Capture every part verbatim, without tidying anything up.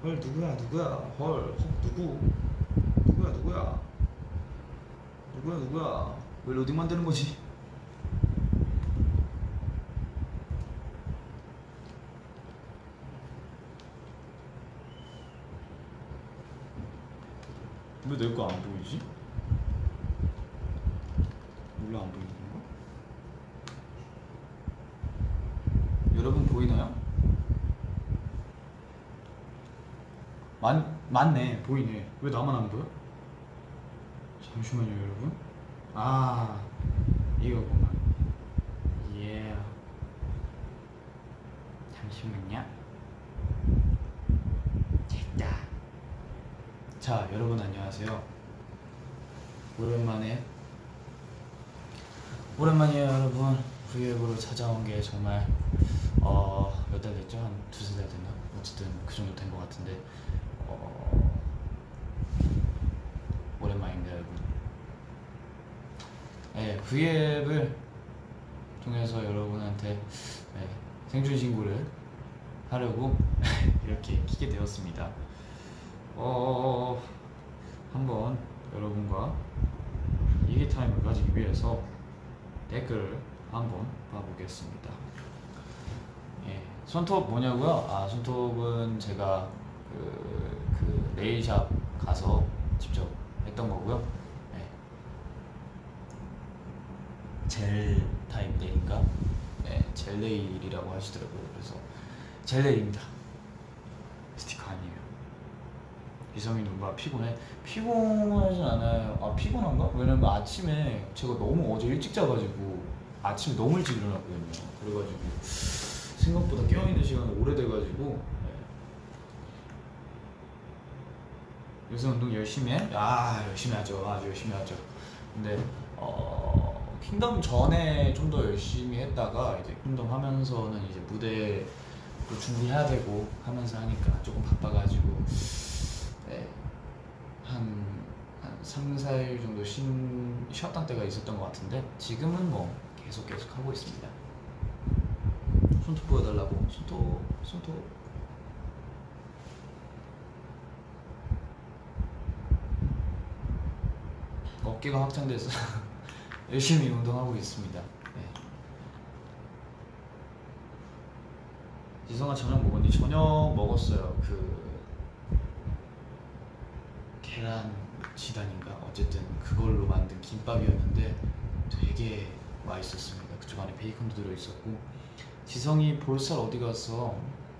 헐 누구야 누구야 헐 헉, 누구 누구야 누구야 누구야 누구야 왜 로딩 만드는 거지? 왜 내 거 안 보이지? 몰라 안 보이는 건가? 여러분 보이나요? 맞, 맞네 보이네 왜 나만 안 보여? 잠시만요 여러분 아 이거구만 예 잠시만요 됐다 자 여러분 안녕하세요 오랜만에 오랜만이에요 여러분 브이앱으로 찾아온 게 정말 어 몇 달 됐죠? 한 두세 달 됐나? 어쨌든 그 정도 된 것 같은데 어 오랜만입니다 여러분 네, 브이앱을 통해서 여러분한테 네, 생존 신고를 하려고 이렇게 키게 되었습니다 어 한번 여러분과 얘기타임을 가지기 위해서 댓글을 한번 봐보겠습니다 예, 손톱 뭐냐고요? 아 손톱은 제가 그, 그 네일샵 가서 직접 했던 거고요 예. 젤 타입 네일인가? 예, 젤 네일이라고 하시더라고요 그래서 젤 네일입니다 스티커 아니에요 이성이 누가 피곤해? 피곤하진 않아요 아 피곤한가? 왜냐면 아침에 제가 너무 어제 일찍 자가지고 아침에 너무 일찍 일어났거든요 그래가지고 생각보다 깨어있는 시간이 오래돼가지고 네. 요새 운동 열심히 해? 아 열심히 하죠 아주 열심히 하죠 근데 어 킹덤 전에 좀 더 열심히 했다가 이제 킹덤 하면서는 이제 무대도 준비해야 되고 하면서 하니까 조금 바빠가지고 네. 한, 한 삼, 사 일 정도 쉰, 쉬었던 때가 있었던 것 같은데 지금은 뭐 계속 계속 하고 있습니다 손톱 보여달라고? 손톱, 손톱 어깨가 확장돼서 열심히 운동하고 있습니다 네. 지성아 저녁 먹었니? 저녁 먹었어요 그 계란 지단인가? 어쨌든 그걸로 만든 김밥이었는데 되게 맛있었습니다 그쪽 안에 베이컨도 들어있었고 지성이 볼살 어디 갔어?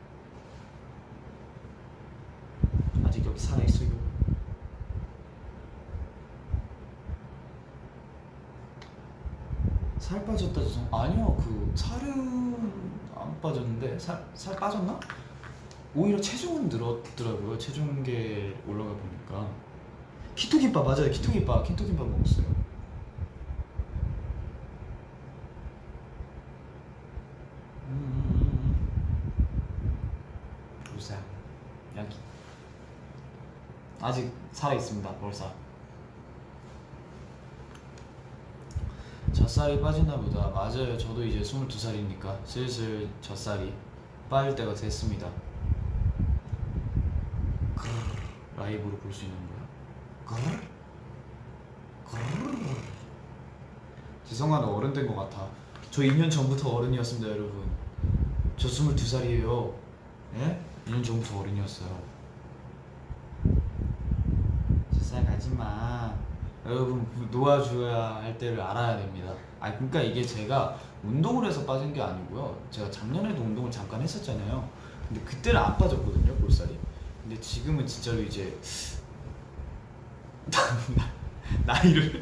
아직 여기 살아있어요 살 빠졌다 지성? 아니요 그 살은 안 빠졌는데 살, 살 빠졌나? 오히려 체중은 늘었더라고요 체중계 올라가 보니까 키토김밥 맞아요 키토김밥 키토김밥 먹었어요 볼살 여기 아직 살아있습니다 볼살 젖살이 빠지나보다 맞아요 저도 이제 스물두 살이니까 슬슬 젖살이 빠질 때가 됐습니다 라이브로 볼 수 있는 거야? 지성아 너 어른 된 것 같아 저 이 년 전부터 어른이었습니다 여러분 저 스물두 살이에요 예? 이 년 전부터 어른이었어요 젖살 가지마 여러분 놓아줘야 할 때를 알아야 됩니다 아 그러니까 이게 제가 운동을 해서 빠진 게 아니고요 제가 작년에도 운동을 잠깐 했었잖아요 근데 그때는 안 빠졌거든요 볼살이 근데 지금은 진짜로 이제 나이를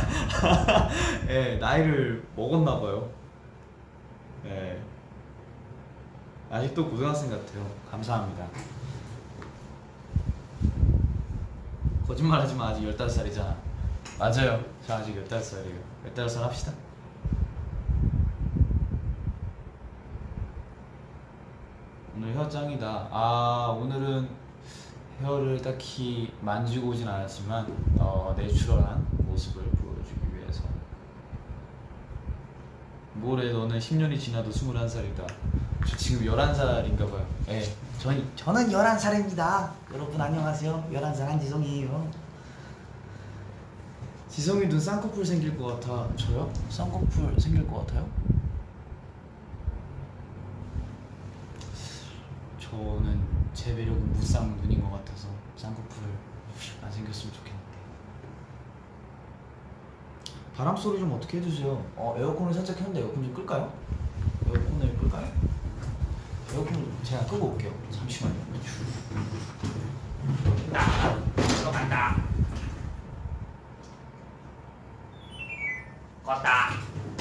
예, 나이를 먹었나봐요 예. 아직도 고등학생 같아요 감사합니다 거짓말하지마 아직 열다섯 살이잖아 맞아요 저 아직 열다섯 살이에요 열다섯 살 합시다 오늘 헤어 짱이다 아 오늘은 헤어를 딱히 만지고 오진 않았지만 어, 내추럴한 모습을 보여주기 위해서 뭐래 너는 십 년이 지나도 스물한 살이다 저 지금 열한 살인가봐요. 예. 네. 저는, 저는 열한 살입니다. 여러분 안녕하세요. 열한 살 한지성이에요. 지성이도 쌍꺼풀 생길 것 같아. 저요? 쌍꺼풀 생길 것 같아요? 저는 제 매력은 무쌍 눈인 것 같아서 쌍꺼풀 안 생겼으면 좋겠는데. 바람 소리 좀 어떻게 해주세요. 어, 에어컨을 살짝 켰는데 에어컨 좀 끌까요? 에어컨을 끌까요? 에어컨을 제가 끄고 올게요. 잠시만요. 나 들어간다. 껐다.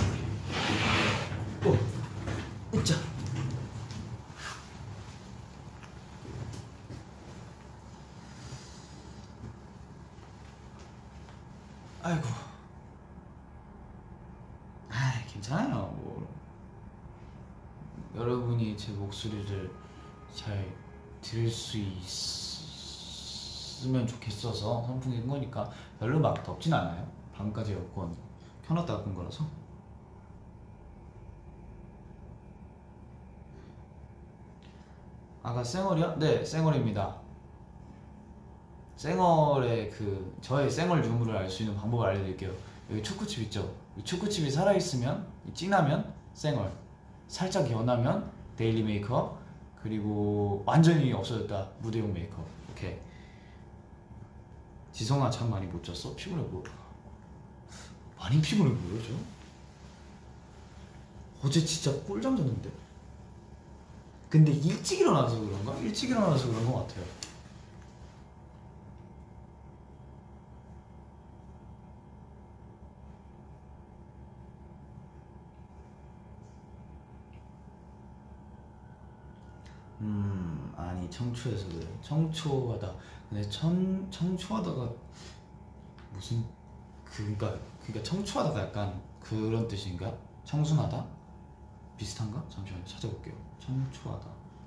오, 으짜. 아이고. 아, 괜찮아요. 뭐 여러분이 제 목소리를 잘 들을 수 있으면 좋겠어서 선풍기 끈 거니까 별로 막 덥진 않아요. 방금까지 에어컨 켜놨다가 끈 거라서. 아가 쌩얼이요? 네, 쌩얼입니다. 쌩얼의 그 저의 쌩얼 유무를 알 수 있는 방법을 알려드릴게요. 여기 초코칩 있죠? 이 초코칩이 살아있으면, 진하면 쌩얼, 살짝 연하면 데일리 메이크업, 그리고 완전히 없어졌다 무대용 메이크업. 오케이. 지성아 잠 많이 못 잤어? 피곤해 보여. 많이 피곤해 보여 저? 어제 진짜 꿀잠 잤는데? 근데 일찍 일어나서 그런가? 일찍 일어나서 그런 것 같아요. 음, 아니 청초해서 그래. 청초하다. 근데 청 청초하다가 무슨 그니까 그니까 청초하다가 약간 그런 뜻인가? 청순하다? 비슷한가? 잠시만요. 찾아볼게요. 청초하다.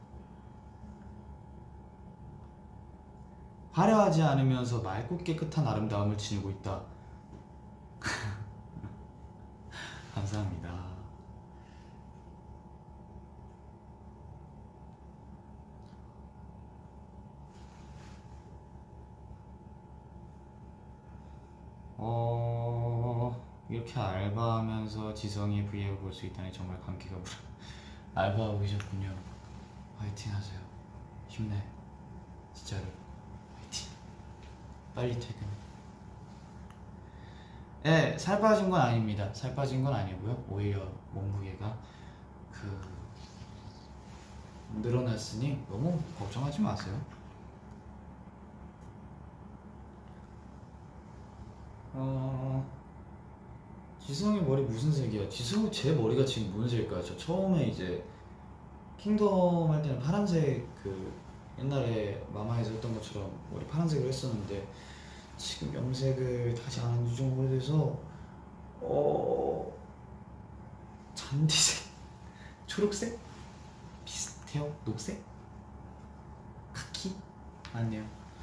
화려하지 않으면서 맑고 깨끗한 아름다움을 지니고 있다. 감사합니다. 어... 이렇게 알바하면서 지성이 브이앱을 볼 수 있다니 정말 감기가 불어. 알바하고 계셨군요. 화이팅 하세요. 힘내. 진짜로 화이팅. 빨리 퇴근. 네, 살 빠진 건 아닙니다. 살 빠진 건 아니고요. 오히려 몸무게가 그 늘어났으니 너무 걱정하지 마세요. 어... 지성이 머리 무슨 색이야? 지성 제 머리가 지금 무슨 색일까요? 저 처음에 이제 킹덤 할 때는 파란색, 그 옛날에 마마에서 했던 것처럼 머리 파란색을 했었는데 지금 염색을 다시 안 한 지 좀 오래돼서 어... 잔디색? 초록색? 비슷해요? 녹색? 카키? 아니에요.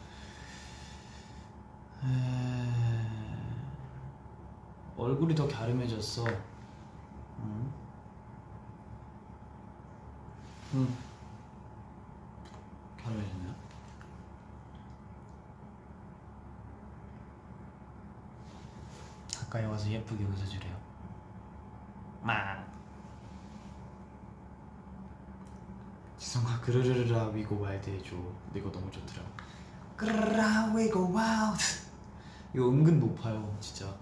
에... 얼굴이 더 갸름해졌어. 응? 응. 갸름해졌네요. 가까이 와서 예쁘게 웃어주래요. 마. 지성아 그르르르라 위고 와일드 해줘. 근데 이거 너무 좋더라. 그르르라 위고 와일드. 이거 은근 높아요 진짜.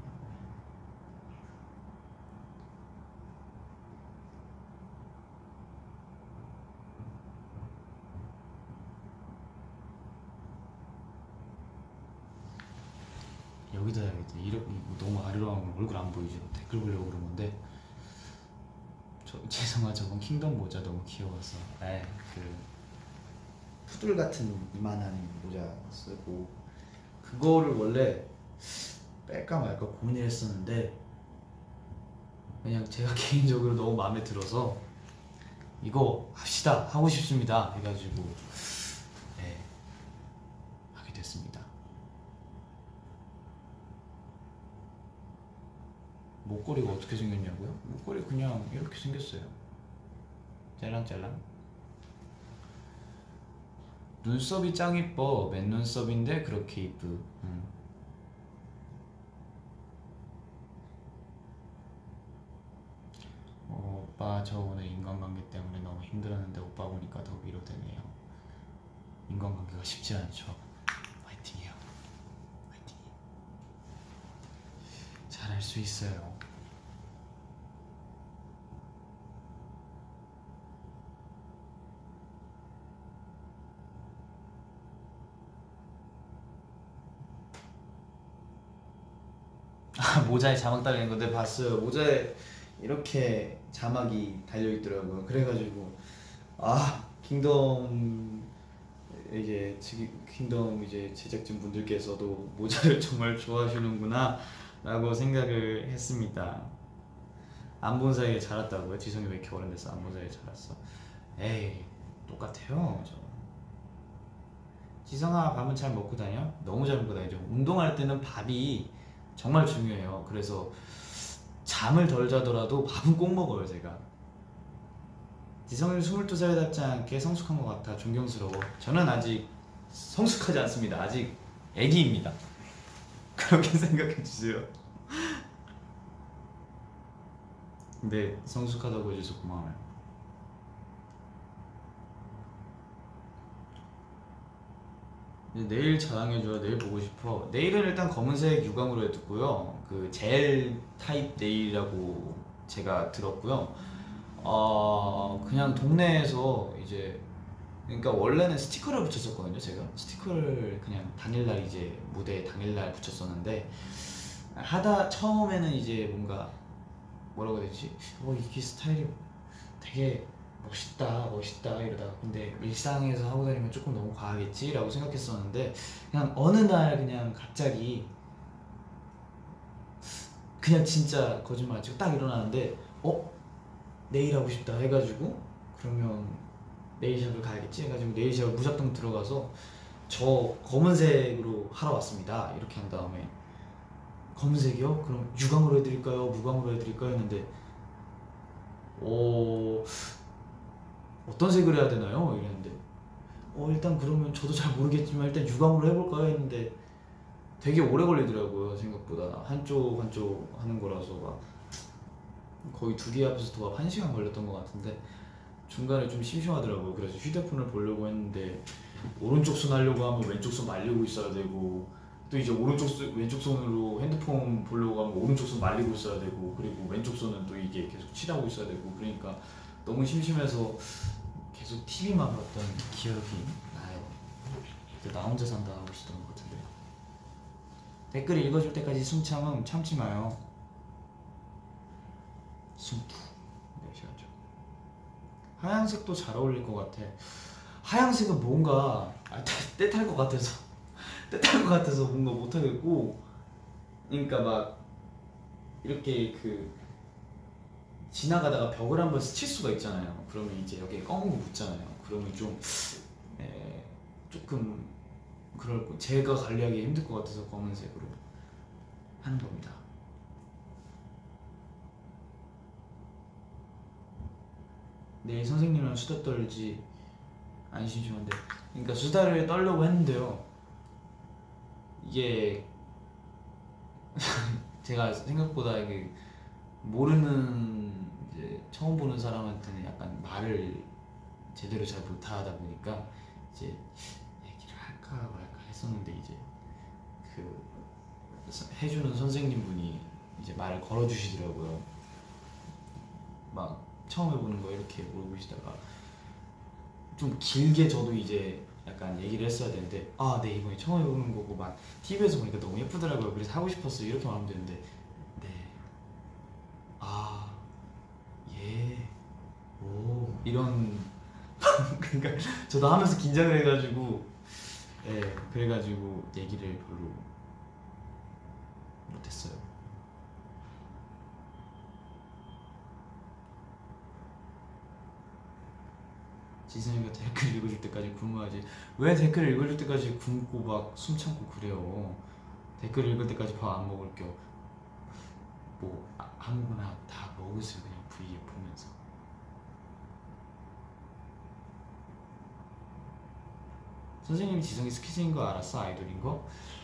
여기다 해야겠다. 이렇게 너무 아래로 하면 얼굴 안 보이죠. 댓글 보려고 그런 건데. 저 죄송하 저건 킹덤 모자 너무 귀여워서. 에이, 그 푸들 같은 이만한 모자 쓰고 그거를 원래 뺄까 말까 고민했었는데 그냥 제가 개인적으로 너무 마음에 들어서 이거 합시다 하고 싶습니다 해가지고 네, 하게 됐습니다. 목걸이가 어떻게 생겼냐고요? 목걸이 그냥 이렇게 생겼어요. 짤랑짤랑. 눈썹이 짱 이뻐. 맨 눈썹인데 그렇게 이쁘. 음. 어, 오빠 저 오늘 인간관계 때문에 너무 힘들었는데 오빠 보니까 더 위로되네요. 인간관계가 쉽지 않죠. 화이팅해요. 화이팅. 잘할 수 있어요. 아, 모자에 자막 달리는 건데 봤어요. 모자에 이렇게 자막이 달려있더라고요. 그래가지고 아, 킹덤 이제 킹덤 이제 제작진 분들께서도 모자를 정말 좋아하시는구나 라고 생각을 했습니다. 안 본 사이에 자랐다고요? 지성이 왜 이렇게 오랜 데서 안 본 사이에 자랐어? 에이, 똑같아요. 저. 지성아, 밥은 잘 먹고 다녀? 너무 잘 먹고 다니죠. 운동할 때는 밥이 정말 중요해요. 그래서 잠을 덜 자더라도 밥은 꼭 먹어요. 제가. 지성이 스물두 살답지 않게 성숙한 것 같아 존경스러워. 저는 아직 성숙하지 않습니다. 아직 애기입니다. 그렇게 생각해주세요. 근데 성숙하다고 해줘서 고마워요. 내일 자랑해줘요. 내일 보고 싶어. 내일은 일단 검은색 유광으로 해두고요. 그 젤 타입 네일이라고 제가 들었고요. 어 그냥 동네에서 이제, 그러니까 원래는 스티커를 붙였었거든요. 제가 스티커를 그냥 당일날 이제 무대 당일날 붙였었는데, 하다 처음에는 이제 뭔가 뭐라고 해야 되지? 어 이게 스타일이 되게 멋있다 멋있다 이러다가, 근데 일상에서 하고 다니면 조금 너무 과하겠지 라고 생각했었는데, 그냥 어느 날 그냥 갑자기 그냥 진짜 거짓말 안 치고 딱 일어나는데 어? 네일 하고 싶다 해가지고, 그러면 네일샵을 가야겠지 해가지고 네일샵을 무작정 들어가서 저 검은색으로 하러 왔습니다 이렇게 한 다음에, 검은색이요? 그럼 유광으로 해드릴까요? 무광으로 해드릴까요? 했는데 어... 어떤 색을 해야 되나요? 이랬는데 어 일단 그러면 저도 잘 모르겠지만 일단 유광으로 해볼까요? 했는데 되게 오래 걸리더라고요. 생각보다 한쪽 한쪽 하는 거라서 막 거의 두 개 앞에서 도합 한 시간 걸렸던 것 같은데, 중간에 좀 심심하더라고요. 그래서 휴대폰을 보려고 했는데 오른쪽 손 하려고 하면 왼쪽 손 말리고 있어야 되고, 또 이제 오른쪽 손, 왼쪽 손으로 핸드폰 보려고 하면 오른쪽 손 말리고 있어야 되고, 그리고 왼쪽 손은 또 이게 계속 칠하고 있어야 되고, 그러니까 너무 심심해서 계속 티비만 봤던 기억이 나요. 그때 나 혼자 산다 하고 있었던 것 같은데. 댓글 읽어줄 때까지 숨 참음 참지 마요. 숨투. 네, 시간죠. 하얀색도 잘 어울릴 것 같아. 하얀색은 뭔가 아, 때탈 것 같아서 때탈 것 같아서 뭔가 못하겠고, 그러니까 막 이렇게 그 지나가다가 벽을 한번 스칠 수가 있잖아요. 그러면 이제 여기에 검은 거 묻잖아요. 그러면 좀 에, 조금 그럴 거, 제가 관리하기 힘들 것 같아서 검은색으로 하는 겁니다. 내일 선생님이랑 수다 떨지 안 심심한데, 그러니까 수다를 떨려고 했는데요. 이게 제가 생각보다 이게 모르는 이제 처음 보는 사람한테는 약간 말을 제대로 잘 못하다 보니까 이제 얘기를 할까 말까 했었는데, 이제 그 해주는 선생님분이 이제 말을 걸어주시더라고요. 막 처음 해보는 거 이렇게 물어보시다가 좀 길게 저도 이제 약간 얘기를 했어야 되는데, 아 네 이번에 처음 해보는 거고 막 티비에서 보니까 너무 예쁘더라고요. 그래서 하고 싶었어요 이렇게 말하면 되는데, 네, 아, 예, 오 이런 그러니까 저도 하면서 긴장을 해가지고, 예, 그래가지고 얘기를 별로 못했어요. 지선이가 댓글 읽어줄 때까지 굶어야지. 왜 댓글 읽어줄 때까지 굶고 막 숨 참고 그래요? 댓글 읽을 때까지 밥 안 먹을 겸 뭐 아무거나 다 먹으세요. 그냥 브이에 보면서. 선생님이 지성이 스키즈인 거 알았어? 아이돌인 거?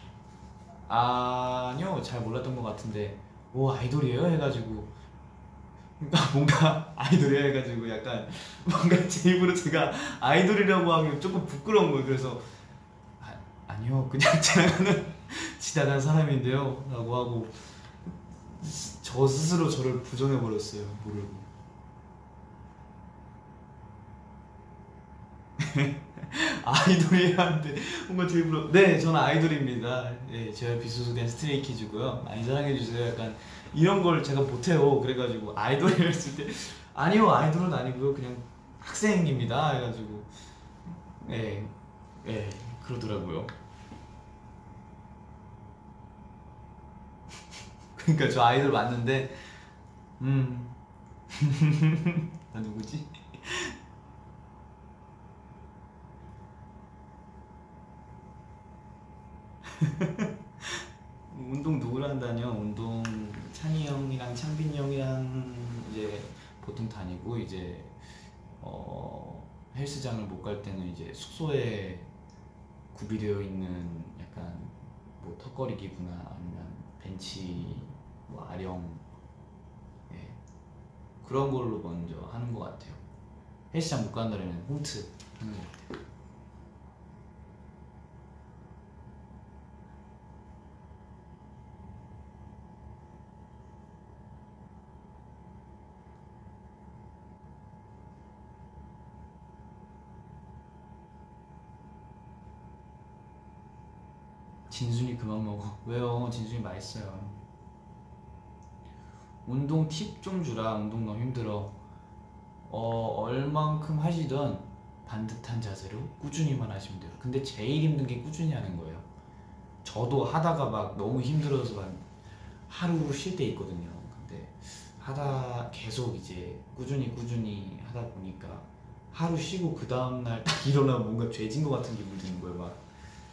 아니요, 잘 몰랐던 것 같은데 오 아이돌이에요? 해가지고 그러니까 뭔가 아이돌이에요 해가지고 약간 뭔가 제 입으로 제가 아이돌이라고 하면 조금 부끄러운 거예요. 그래서 아, 아니요 그냥 지나가는 지나가는 사람인데요 라고 하고 저 스스로 저를 부정해버렸어요. 모르고. 아이돌이야 하는데 뭔가 제 입으로 네 저는 아이돌입니다. 네 제가 비소속된 스트레이키즈고요. 많이 사랑해주세요. 약간 이런 걸 제가 못해요. 그래가지고 아이돌이라 했을 때 아니요 아이돌은 아니고요 그냥 학생입니다 해가지고 네, 네 그러더라고요. 그러니까 저 아이돌 맞는데 음 나 누구지? 운동 누구랑 다녀? 운동 찬이 형이랑 창빈이 형이랑 이제 보통 다니고 이제 어 헬스장을 못 갈 때는 이제 숙소에 구비되어 있는 약간 뭐 턱걸이 기구나 아니면 벤치 뭐 아령 예, 그런 걸로 먼저 하는 것 같아요. 헬스장 못 가는 날에는 홈트 하는 것 같아요. 진순이 그만 먹어. 왜요? 진순이 맛있어요. 운동 팁 좀 주라. 운동 너무 힘들어. 어 얼만큼 하시던 반듯한 자세로 꾸준히만 하시면 돼요. 근데 제일 힘든 게 꾸준히 하는 거예요. 저도 하다가 막 너무 힘들어서 막 하루 쉴 때 있거든요. 근데 하다 계속 이제 꾸준히 꾸준히 하다 보니까 하루 쉬고 그 다음날 딱 일어나면 뭔가 죄진 것 같은 기분이 드는 거예요. 막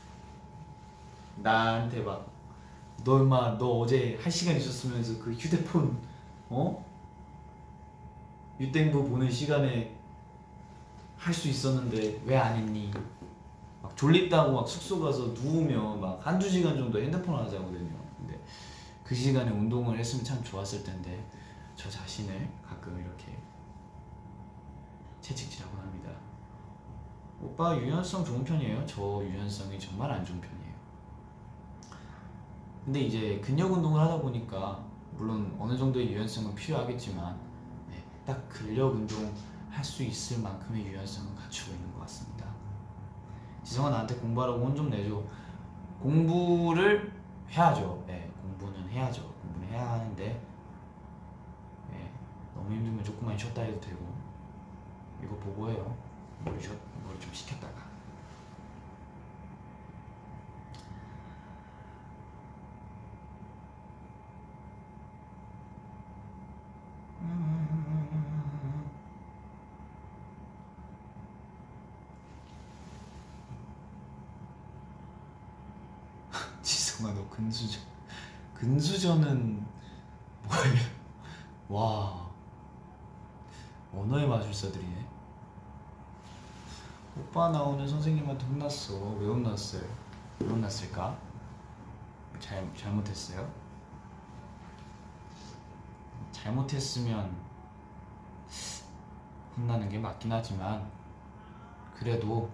나한테 막 너 임마 너 어제 한 시간 있었으면서 그 휴대폰 어? 유땡부 보는 시간에 할 수 있었는데 왜 안 했니? 막 졸립다고 막 숙소 가서 누우면 막 한두 시간 정도 핸드폰 하자거든요. 근데 그 시간에 운동을 했으면 참 좋았을 텐데 저 자신을 가끔 이렇게 채찍질하곤 합니다. 오빠 유연성 좋은 편이에요? 저 유연성이 정말 안 좋은 편이에요. 근데 이제 근력 운동을 하다 보니까 물론 어느 정도의 유연성은 필요하겠지만 네, 딱 근력 운동 할 수 있을 만큼의 유연성은 갖추고 있는 것 같습니다. 지성아 나한테 공부하라고 혼 좀 내줘. 공부를 해야죠. 네, 공부는 해야죠. 공부는 해야 하는데 네, 너무 힘들면 조금만 쉬었다 해도 되고 이거 보고 해요. 뭘, 쉬, 뭘 좀 시켰다가 지성아 너 근수저 근수저는 뭐예요? 와 언어의 마술사들이네. 오빠 나 오늘 선생님한테 혼났어. 왜 혼났어요? 왜 혼났을까? 잘, 잘못했어요? 잘못했으면 혼나는 게 맞긴 하지만 그래도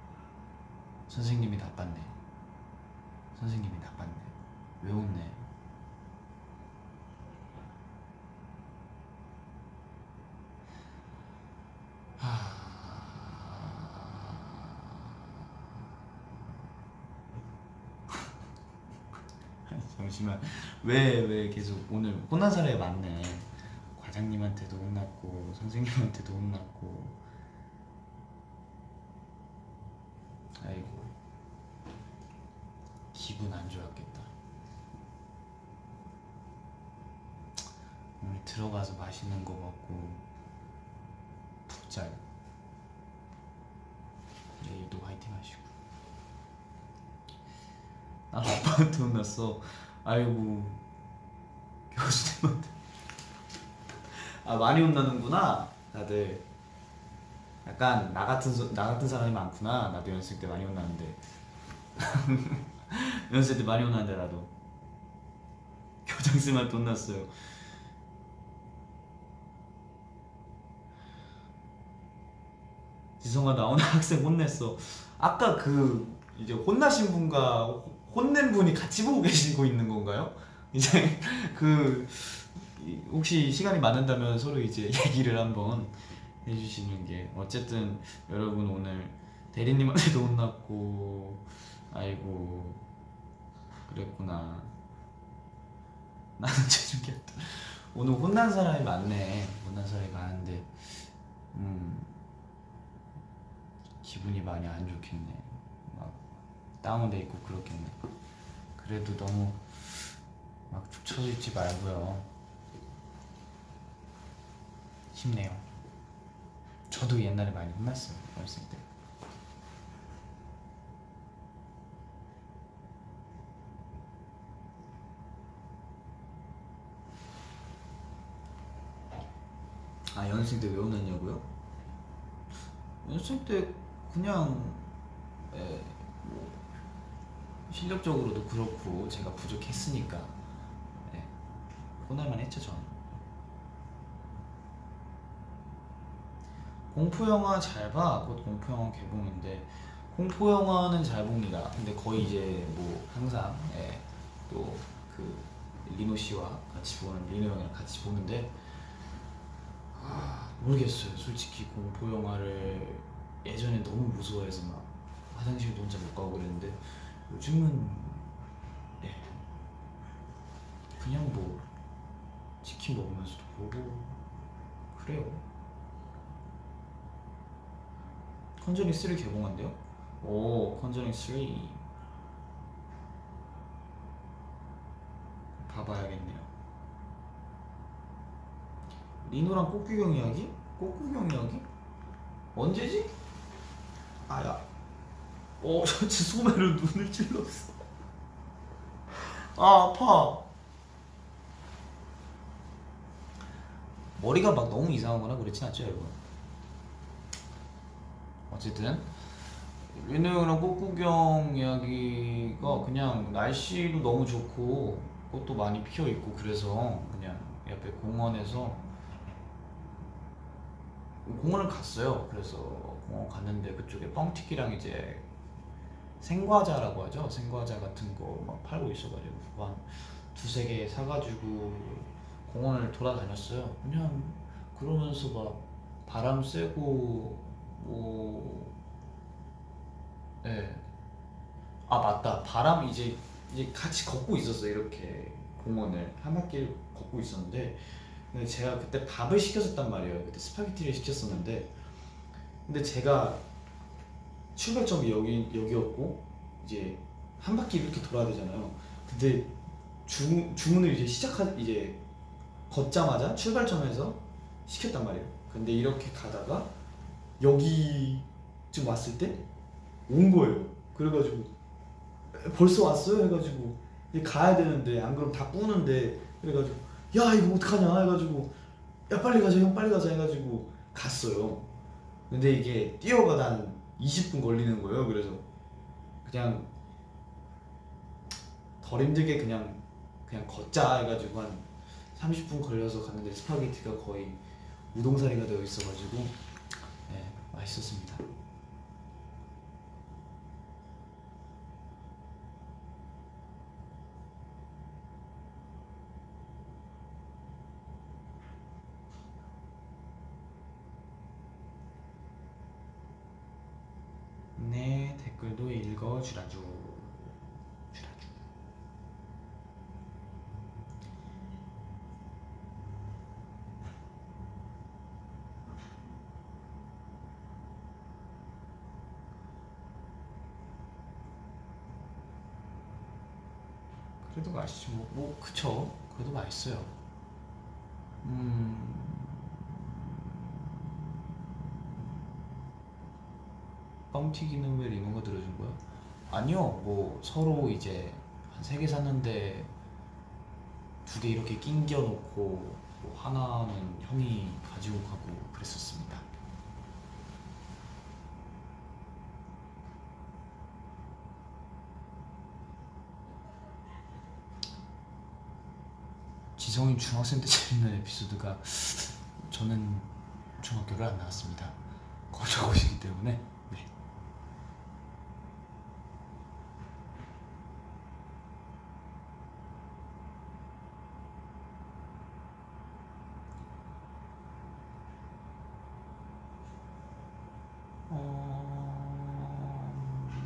선생님이 나빴네. 선생님이 나빴네. 왜 혼내? 하... 잠시만 왜 왜 계속 오늘 혼난 사람이 많네. 과장님한테도 혼났고 선생님한테도 혼났고 아이고 기분 안 좋았겠다. 오늘 들어가서 맛있는 거 먹고 푹 자요. 내일도 화이팅 하시고. 난 오빠한테 혼났어. 아이고 교수님한테. 아 많이 혼나는구나 다들. 약간 나 같은 소- 나 같은 사람이 많구나. 나도 연습생 때 많이 혼났는데. 연습생 때 많이 혼났는데 나도 교장쌤한테 혼났어요. 지성아 나 오늘 학생 혼냈어. 아까 그 이제 혼나신 분과 혼낸 분이 같이 보고 계시고 있는 건가요? 이제 그 혹시 시간이 많은다면 서로 이제 얘기를 한번 해주시는 게, 어쨌든 여러분 오늘 대리님한테도 혼났고, 아이고 그랬구나. 나는 체중계였다. 오늘 혼난 사람이 많네. 혼난 사람이 많은데 음 기분이 많이 안 좋겠네. 막 다운돼 있고 그렇겠네. 그래도 너무 막 축 처져 있지 말고요. 힘내요. 저도 옛날에 많이 혼났어요, 연습생 때. 아, 연습생 때 왜 혼났냐고요? 연습생 때 그냥 에, 뭐 실력적으로도 그렇고 제가 부족했으니까 예, 혼날만 했죠 저는. 공포영화 잘 봐. 곧 공포영화 개봉인데, 공포영화는 잘 봅니다. 근데 거의 이제 뭐 항상 예, 또 그 리노 씨와 같이 보는, 리노 형이랑 같이 보는데 아, 모르겠어요. 솔직히 공포영화를 예전에 너무 무서워해서 막 화장실도 혼자 못 가고 그랬는데 요즘은 예, 그냥 뭐 치킨 먹으면서도 보고 그래요. 컨저링 쓰리 개봉한대요? 오, 컨저링 쓰리 봐봐야겠네요. 리노랑 꽃구경 이야기? 꽃구경 이야기? 언제지? 아야, 어, 저 소매로 눈을 찔렀어. 아, 아파. 머리가 막 너무 이상하거나 그렇진 않죠, 여러분? 어쨌든 리노 형이랑 꽃구경 이야기가 그냥 날씨도 너무 좋고 꽃도 많이 피어 있고 그래서 그냥 옆에 공원에서 공원을 갔어요. 그래서 공원 갔는데 그쪽에 뻥튀기랑 이제 생과자라고 하죠. 생과자 같은 거 막 팔고 있어가지고 그거 한 두세 개 사가지고 공원을 돌아다녔어요. 그냥 그러면서 막 바람 쐬고 뭐 예. 아 맞다. 바람 이제 이제 같이 걷고 있었어요. 이렇게 공원을 한 바퀴를 걷고 있었는데, 근데 제가 그때 밥을 시켰었단 말이에요. 그때 스파게티를 시켰었는데, 근데 제가 출발점이 여기 여기였고 이제 한 바퀴 이렇게 돌아야 되잖아요. 근데 주, 주문을 이제 시작하 이제 걷자마자 출발점에서 시켰단 말이에요. 근데 이렇게 가다가 여기쯤 왔을 때 온 거예요. 그래가지고 벌써 왔어요 해가지고 이제 가야 되는데 안 그럼 다 뿌는데, 그래가지고 야 이거 어떡하냐 해가지고 야 빨리 가자 형 빨리 가자 해가지고 갔어요. 근데 이게 뛰어가다 한 이십 분 걸리는 거예요. 그래서 그냥 덜 힘들게 그냥 그냥 걷자 해가지고 한 삼십 분 걸려서 갔는데 스파게티가 거의 우동사리가 되어 있어가지고 네, 맛있었습니다. 네, 댓글도 읽어주라주 주라주. 그래도 맛있지 뭐, 뭐 그쵸. 그래도 맛있어요. 음... 뻥튀기는 왜 리노가 들어준 거야? 아니요, 뭐 서로 이제 한 세 개 샀는데 두 개 이렇게 낑겨 놓고 뭐 하나는 형이 가지고 가고 그랬었습니다. 지성이 중학생 때 재밌는 에피소드가, 저는 중학교를 안 나왔습니다. 거저고시기 때문에. 네. 어...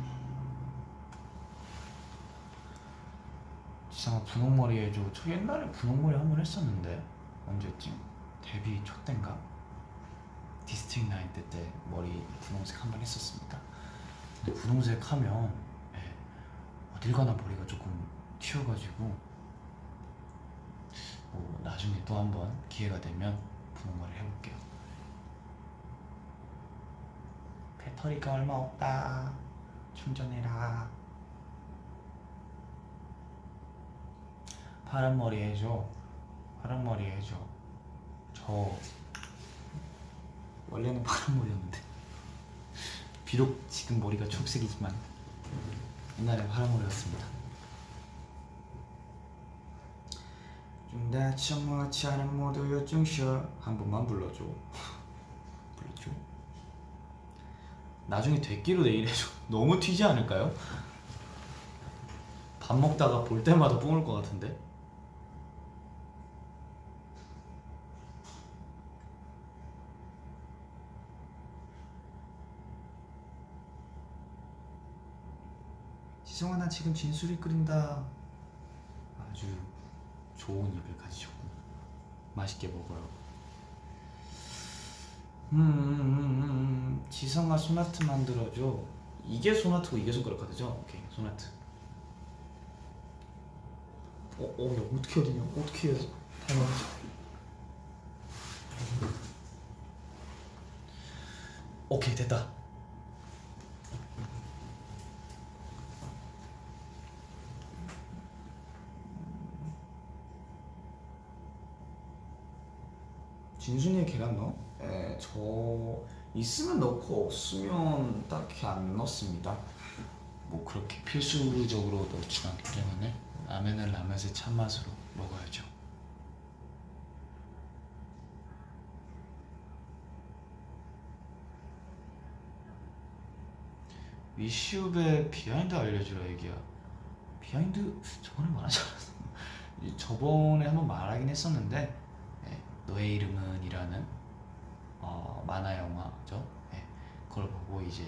지성아 분홍머리 해줘. 저 옛날에 분홍머리 한 번 했었는데 언제였지? 데뷔 초 때인가? 디스트릭 나인 때 때 머리 분홍색 한 번 했었습니다. 근데 분홍색 하면 예, 어딜 가나 머리가 조금 튀어가지고 뭐 나중에 또 한 번 기회가 되면 분홍머리 해볼게요. 배터리가 얼마 없다. 충전해라. 파란머리 해줘. 파란머리 해줘. 저 원래는 파란머리였는데 비록 지금 머리가 초록색이지만 옛날에 파란머리였습니다. 좀 다쳐먹지 않은 모두 요중셔 한 번만 불러줘. 불러줘. 나중에 되기로 내일 해줘. 너무 튀지 않을까요? 밥 먹다가 볼 때마다 뿜을 것 같은데. 지성아 나 지금 진수리 끓인다. 아주 좋은 입을 가지셨고 맛있게 먹어요. 음, 음, 음, 음. 지성아 소나트 만들어줘. 이게 소나트고 이게 손가락 카드죠? 오케이 소나트. 어, 어, 야, 어떻게 해야 되냐? 어떻게 해야 타이머지? 오케이 됐다. 진순이의 계란 넣어? 에, 저 있으면 넣고 없으면 딱히 안 넣습니다. 뭐 그렇게 필수적으로 넣진 않기 때문에 라면은 라면의 참맛으로 먹어야죠. 위시읍의 비하인드 알려주라 얘기야. 비하인드 저번에 말하지 않았어? 저번에 한번 말하긴 했었는데 네, 너의 이름은 이라는 어, 만화 영화죠. 네, 그걸 보고 이제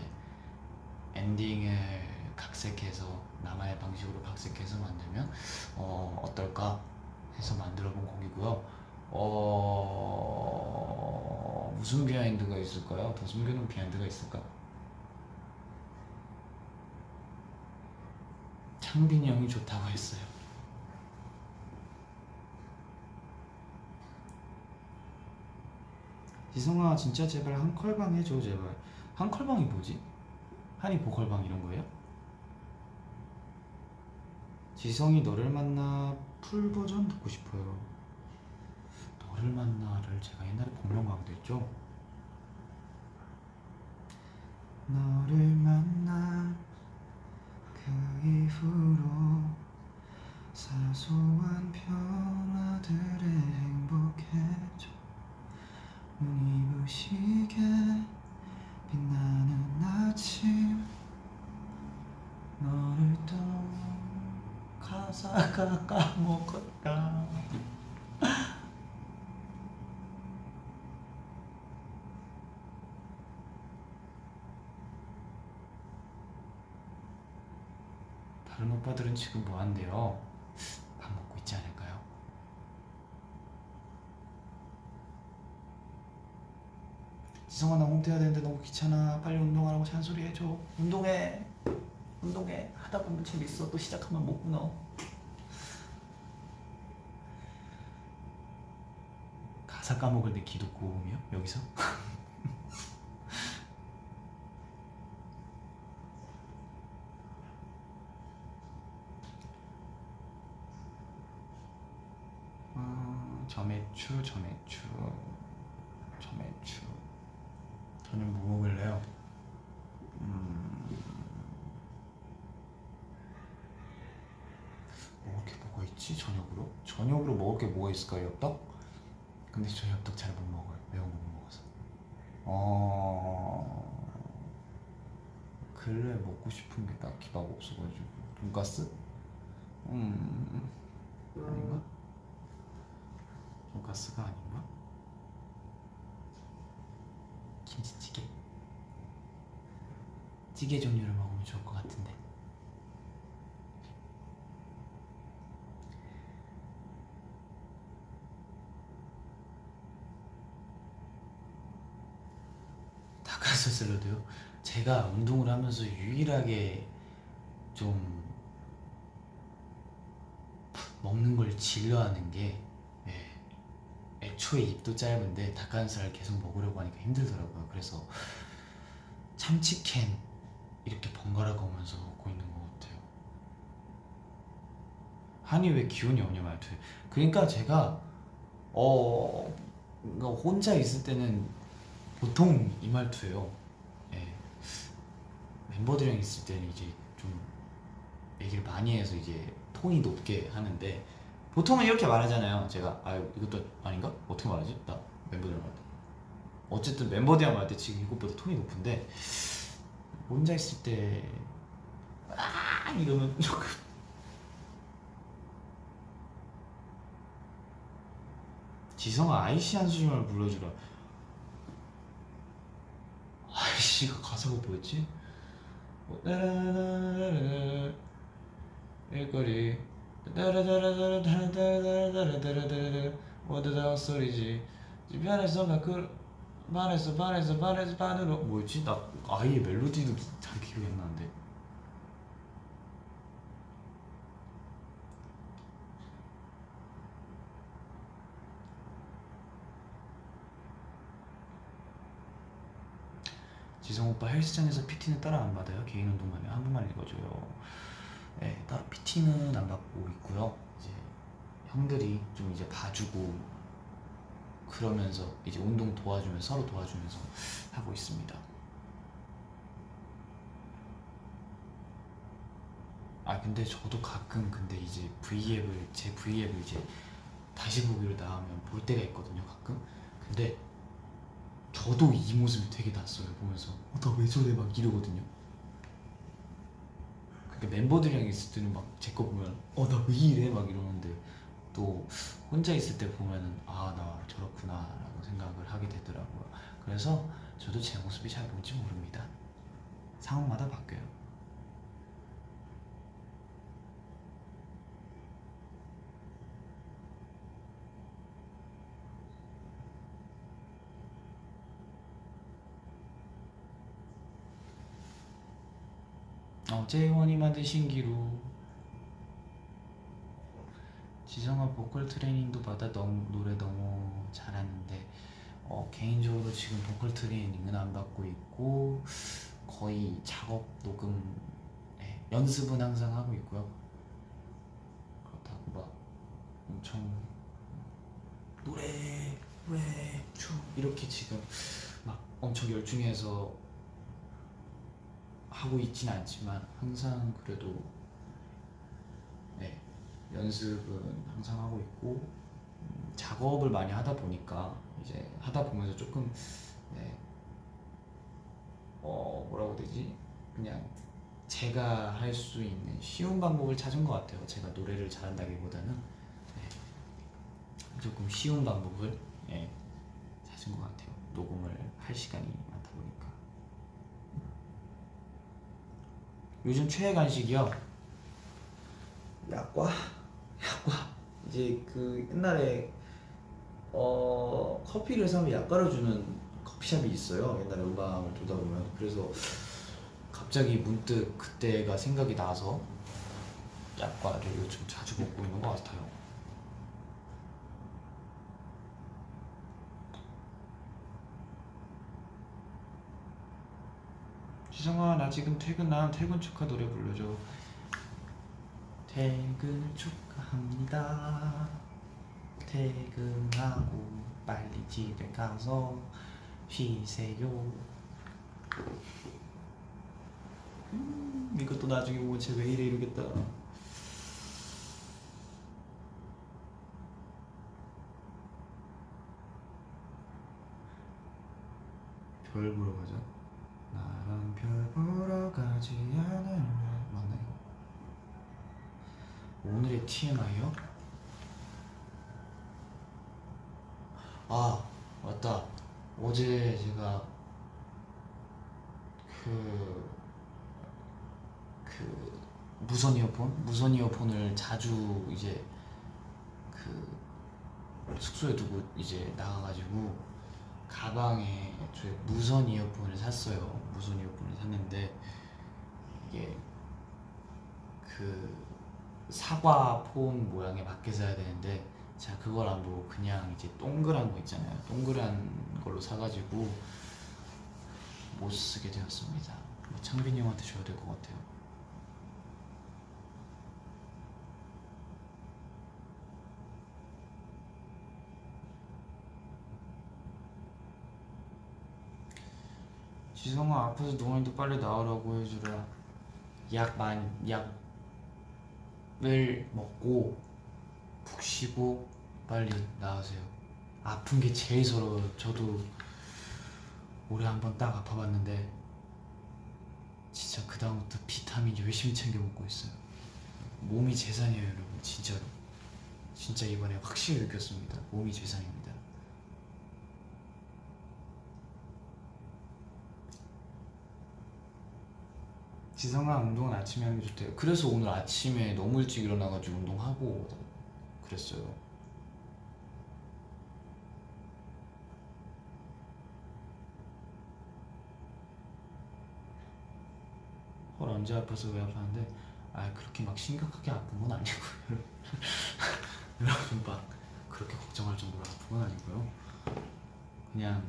엔딩을 각색해서 나만의 방식으로 각색해서 만들면 어, 어떨까 해서 만들어본 곡이고요. 어... 무슨 비하인드가 있을까요? 더 숨겨놓은 비하인드가 있을까? 창빈이 형이 좋다고 했어요. 지성아 진짜 제발 한컬방 해줘 제발. 한컬방이 뭐지? 한이 보컬방 이런 거예요? 지성이 너를 만나 풀 버전 듣고 싶어요. 너를 만나를 제가 옛날에 본명 강조했죠. 너를 만나 그 이후로 사소한 변화들에 행복해져. 눈이 부시게 빛나는 아침 너를 또 가사가 까먹었다. 다른 오빠들은 지금 뭐 한대요? 밥 먹고 있지 않을까요? 지성아 나 홍대 해야 되는데 너무 귀찮아. 빨리 운동하라고 잔소리 해줘. 운동해. 운동해. 하다 보면 재밌어. 또 시작하면 못 끊어. 가사 까먹을 때 기도 고음이요? 여기서? 어, 점액추 점액추 점액추. 저는 뭐 먹을래요? 음... 뭐 이렇게 뭐가 있지? 먹지? 저녁으로? 저녁으로 먹을 게 뭐가 있을까요? 엽떡? 근데 저 엽떡 잘 못 먹어요. 매운 거 못 먹어서. 어... 근래 먹고 싶은 게 딱히 막 없어가지고. 돈가스? 음... 아닌가? 돈가스가 아닌가? 김치찌개? 찌개 종류를 먹으면 좋을 것 같은데. 닭가슴 샐러드요? 제가 운동을 하면서 유일하게 좀 먹는 걸 질러하는 게, 예, 애초에 입도 짧은데 닭가슴살을 계속 먹으려고 하니까 힘들더라고요. 그래서 참치캔 이렇게 번갈아 가면서 먹고 있는 것 같아요. 한이 왜 기운이 없냐 말투에. 그러니까 제가 어 그러니까 혼자 있을 때는 보통 이 말투예요. 예. 멤버들이랑 있을 때는 이제 좀 얘기를 많이 해서 이제 톤이 높게 하는데, 보통은 이렇게 말하잖아요. 제가 아 이것도 아닌가? 어떻게 말하지? 나 멤버들이랑 말 때. 어쨌든 멤버들이랑 말 때 지금 이것보다 톤이 높은데, 혼자 있을 때 아 이러면 조금 지성아 아이씨 한 소절만 불러주라. 아이씨가 가사가 뭐였지? 뭐, 일거리 모두 다 헛소리지. 집 안에서 그 반에서 반에서 반에서 반으로 뭐였지? 나 아예 멜로디도 잘 기억이 안 나는데. 지성 오빠 헬스장에서 피티는 따라 안 받아요? 개인 운동만 해요? 한 번만 읽어줘요. 네, 따로 피티는 안 받고 있고요. 이제 형들이 좀 이제 봐주고 그러면서 이제 운동 도와주면서 서로 도와주면서 하고 있습니다. 아 근데 저도 가끔 근데 이제 V앱을 제 V앱을 이제 다시 보기로 나오면 볼 때가 있거든요. 가끔. 근데 저도 이 모습이 되게 낯설어요. 보면서 어, 나 왜 저래 막 이러거든요. 그러니까 멤버들이랑 있을 때는 막 제 거 보면 어 나 왜 이래 막 이러는데, 또 혼자 있을 때 보면은 아 나 저렇구나 라고 생각을 하게 되더라고요. 그래서 저도 제 모습이 잘 뭔지 모릅니다. 상황마다 바뀌어요. 어, 제이원이 만든 신기루. 지성아 보컬 트레이닝도 받아 너무, 노래 너무 잘하는데 어, 개인적으로 지금 보컬 트레이닝은 안 받고 있고 거의 작업 녹음 네, 연습은 항상 하고 있고요. 그렇다고 막 엄청 노래 노래 춤 이렇게 지금 막 엄청 열중해서 하고 있진 않지만 항상 그래도 네, 연습은 항상 하고 있고, 음, 작업을 많이 하다 보니까 이제 하다 보면서 조금 네, 어 뭐라고 해야 되지? 그냥 제가 할 수 있는 쉬운 방법을 찾은 것 같아요. 제가 노래를 잘한다기보다는 네, 조금 쉬운 방법을 예, 찾은 것 같아요. 녹음을 할 시간이 많다 보니까. 요즘 최애 간식이요? 약과? 약과. 이제 그 옛날에 어 커피를 사면 약과를 주는 커피숍이 있어요. 옛날에 음방을 돌다 보면. 그래서 갑자기 문득 그때가 생각이 나서 약과를 요즘 자주 먹고 있는 것 같아요. 지성아 나 지금 퇴근함. 퇴근 축하 노래 불러줘. 퇴근 축하합니다. 퇴근하고 빨리 집에 가서 쉬세요. 음, 이것도 나중에 보면 쟤 왜 이래 이러겠다. 별 보러 가자. 나랑 별 보러 가지 않을래. 맞나 이거? 오늘의 티엠아이요? 아 맞다. 어제 제가 그, 그 무선 이어폰? 무선 이어폰을 자주 이제 그 숙소에 두고 이제 나가가지고 가방에 애초에 무선 이어폰을 샀어요. 무선 이어폰을 샀는데 이게 그 사과 폰 모양의 밖에 사야 되는데 제가 그걸 안 보고 그냥 이제 동그란 거 있잖아요. 동그란 걸로 사가지고 못 쓰게 되었습니다. 창빈이 형한테 줘야 될 것 같아요. 지성아 아파서 누워있는데 빨리 나오라고 해주라. 약 많이 약을 먹고 푹 쉬고 빨리 나으세요. 아픈 게 제일 서러워요. 저도 올해 한번 딱 아파봤는데 진짜 그 다음부터 비타민 열심히 챙겨 먹고 있어요. 몸이 재산이에요 여러분. 진짜로 진짜 이번에 확실히 느꼈습니다. 몸이 재산입니다. 지성아 운동은 아침에 하는 게 좋대요. 그래서 오늘 아침에 너무 일찍 일어나가지고 운동하고 그랬어요. 헐 언제 아파서 왜 아파하는데 아 그렇게 막 심각하게 아픈 건 아니고요. 여러분 막 그렇게 걱정할 정도로 아픈 건 아니고요. 그냥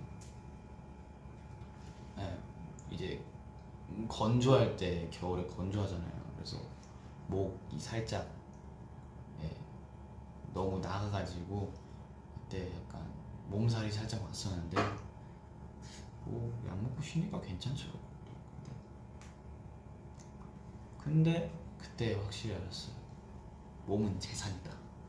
네, 이제 건조할 때 겨울에 건조하잖아요. 그래서 목이 살짝 예, 너무 나가가지고 그때 약간 몸살이 살짝 왔었는데 뭐 약 먹고 쉬니까 괜찮죠. 근데 그때 확실히 알았어요. 몸은 재산이다.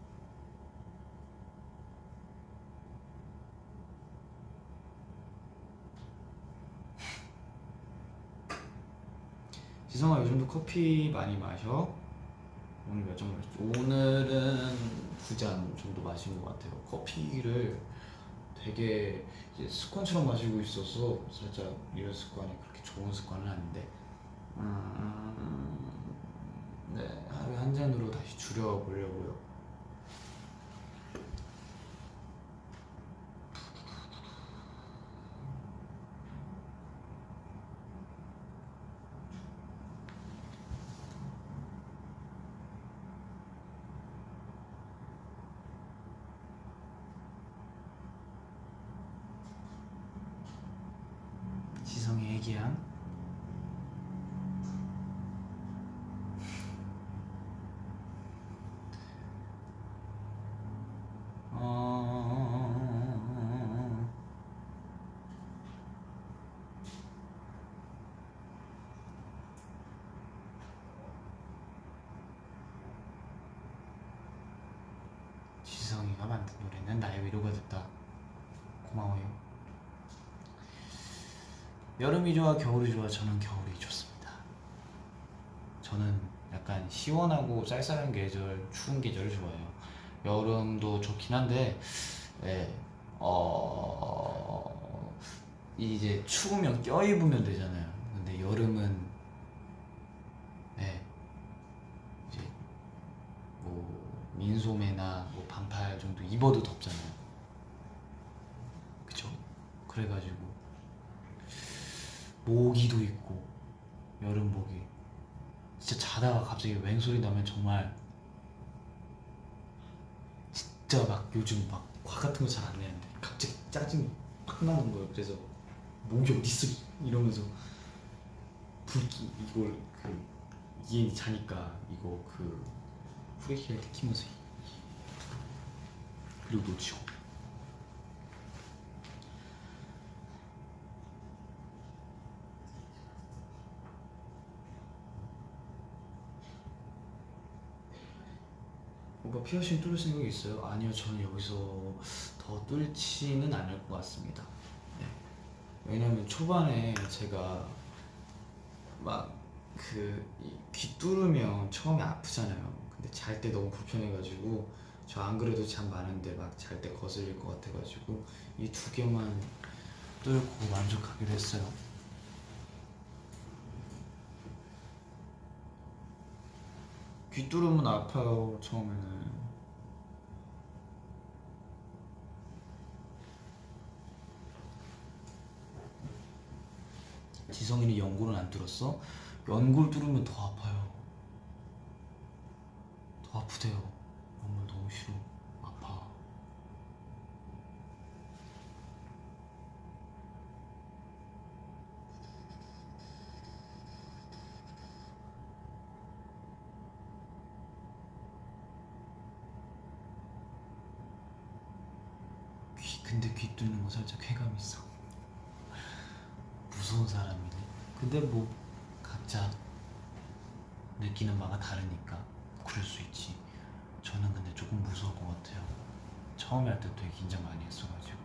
지성아 요즘도 커피 많이 마셔? 오늘 몇 잔 마셨지? 오늘은 두 잔 정도 마신 것 같아요. 커피를 되게 이제 습관처럼 마시고 있어서 살짝 이런 습관이 그렇게 좋은 습관은 아닌데 음, 네 하루에 한 잔으로 다시 줄여보려고요. 지성의 애기양 어... 지성이가 만든 노래는 나의 위로가 됐다. 고마워요. 여름이 좋아 겨울이 좋아? 저는 겨울이 좋습니다. 저는 약간 시원하고 쌀쌀한 계절, 추운 계절을 좋아해요. 여름도 좋긴 한데 예, 어... 이제 추우면 껴입으면 되잖아요. 근데 여름은 네, 이제 뭐 민소매나 뭐 반팔 정도 입어도 덥잖아요. 그쵸? 그래가지고 모기도 있고 여름 모기 진짜 자다가 갑자기 맹소리 나면 정말 진짜 막 요즘 막 화 같은 거 잘 안 내는데 갑자기 짜증이 팍 나는 거예요. 그래서 목이 어딨어 이러면서 불기 이걸 그 이게 자니까 이거 그 후레쉬를 키면서 그리고 놓치고 오빠 피어싱 뚫을 생각이 있어요? 아니요 저는 여기서 더 뚫지는 않을 것 같습니다. 네. 왜냐면 초반에 제가 막 그 귀 뚫으면 처음에 아프잖아요. 근데 잘 때 너무 불편해가지고 저 안 그래도 잠 많은데 막 잘 때 거슬릴 것 같아가지고 이 두 개만 뚫고 만족하기로 했어요. 귀 뚫으면 아파요 처음에는. 지성이는 연골은 안 뚫었어? 연골 뚫으면 더 아파요. 더 아프대요. 정말 너무 싫어. 아파. 귀 근데 귀 뚫는 거 살짝 쾌감 있어. 무서운 사람이네. 근데 뭐 각자 느끼는 바가 다르니까 그럴 수 있지. 저는 근데 조금 무서울 것 같아요. 처음에 할 때 되게 긴장 많이 했어가지고.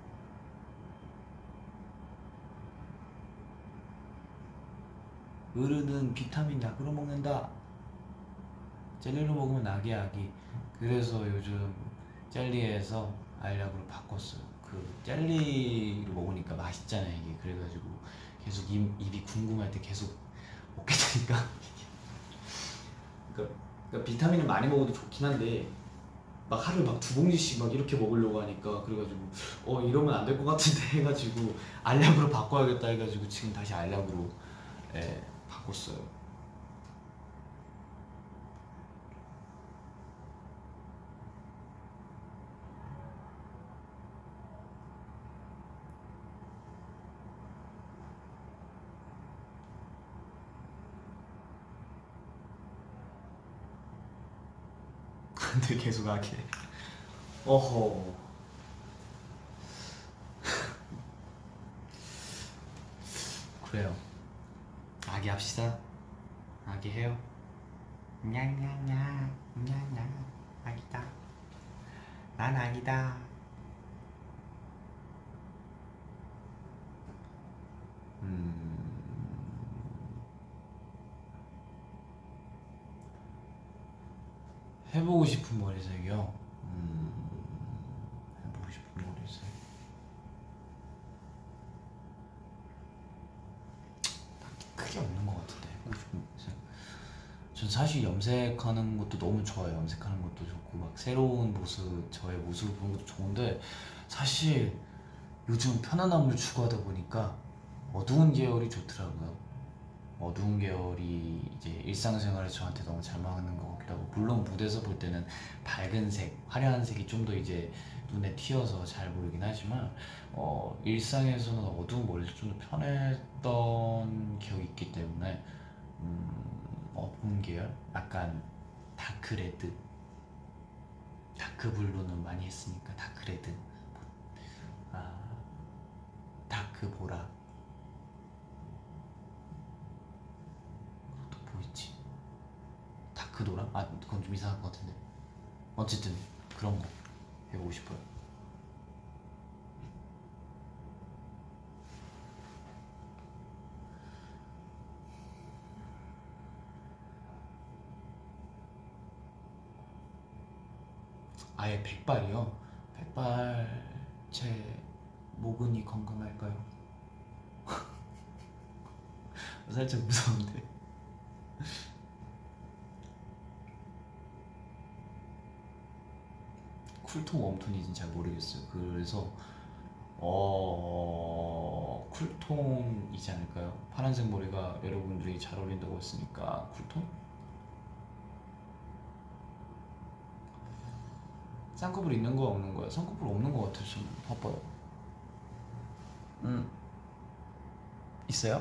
어른은 비타민 약으로 먹는다. 젤리로 먹으면 낙이 약이. 그래서 요즘 젤리에서 알약으로 바꿨어요. 그 젤리로 먹으니까 맛있잖아요 이게. 그래가지고 계속 입, 입이 궁금할 때 계속 먹게 되니까. 그러니까, 그러니까 비타민을 많이 먹어도 좋긴 한데 막 하루에 막 두 봉지씩 막 이렇게 먹으려고 하니까, 그래가지고 어 이러면 안 될 것 같은데 해가지고 알약으로 바꿔야겠다 해가지고 지금 다시 알약으로 예, 바꿨어요. 근데 계속 하게. 어허. 그래요. 아기 합시다. 아기 해요. 냐냐냐 냐냐 아기다. 난 아기다. 음. 해보고 싶은 머리색이요. 음. 해보고 싶은 머리색. 크게 없는 것 같은데. 해보고 싶은 머리색. 전 사실 염색하는 것도 너무 좋아요. 염색하는 것도 좋고 막 새로운 모습, 저의 모습을 보는 것도 좋은데 사실 요즘 편안함을 추구하다 보니까 어두운 계열이 좋더라고요. 어두운 계열이 이제 일상생활에 저한테 너무 잘 맞는 것 같기도 하고, 물론 무대에서 볼 때는 밝은 색, 화려한 색이 좀 더 이제 눈에 튀어서 잘 보이긴 하지만 어, 일상에서는 어두운 머리가 좀 더 편했던 기억이 있기 때문에 음, 어두운 계열? 약간 다크레드, 다크블루는 많이 했으니까 다크레드, 아, 다크보라, 또 뭐 있지? 다크노라? 아 그건 좀 이상할 것 같은데. 어쨌든 그런 거 해보고 싶어요. 아예 백발이요? 백발 제 모근이 건강할까요? 살짝 무서운데. 쿨톤 웜톤인지는 잘 모르겠어요. 그래서 어... 쿨톤이지 않을까요? 파란색 머리가 여러분들이 잘 어울린다고 했으니까 쿨톤? 쌍꺼풀 있는 거 없는 거야? 쌍꺼풀 없는 거 같아서 좀 바빠요. 음 있어요?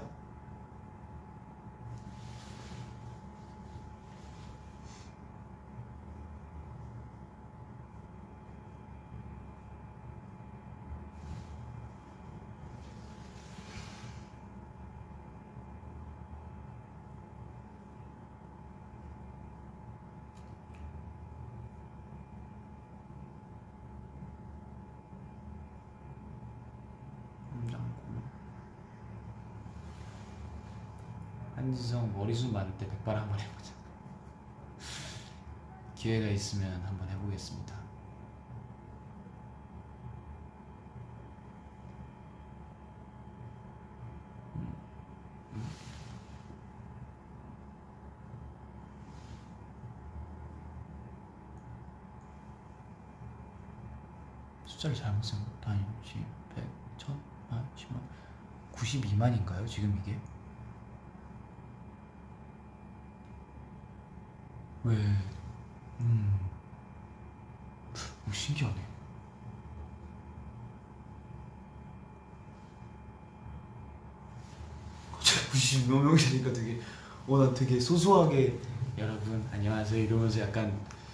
음, 않고. 한지성 머리숱 많을 때 백발 한번 해보자. 기회가 있으면 한번 해보겠습니다. 음. 음. 숫자를 잘못 쓴 거. 단위, 십, 백, 천, 만, 십만, 구십이만인가요? 지금 이게? 왜? 음, 오, 신기하네. 갑자기 구십 몇 명이니까 되게, 어, 난 되게 소소하게 여러분 안녕하세요 이러면서 약간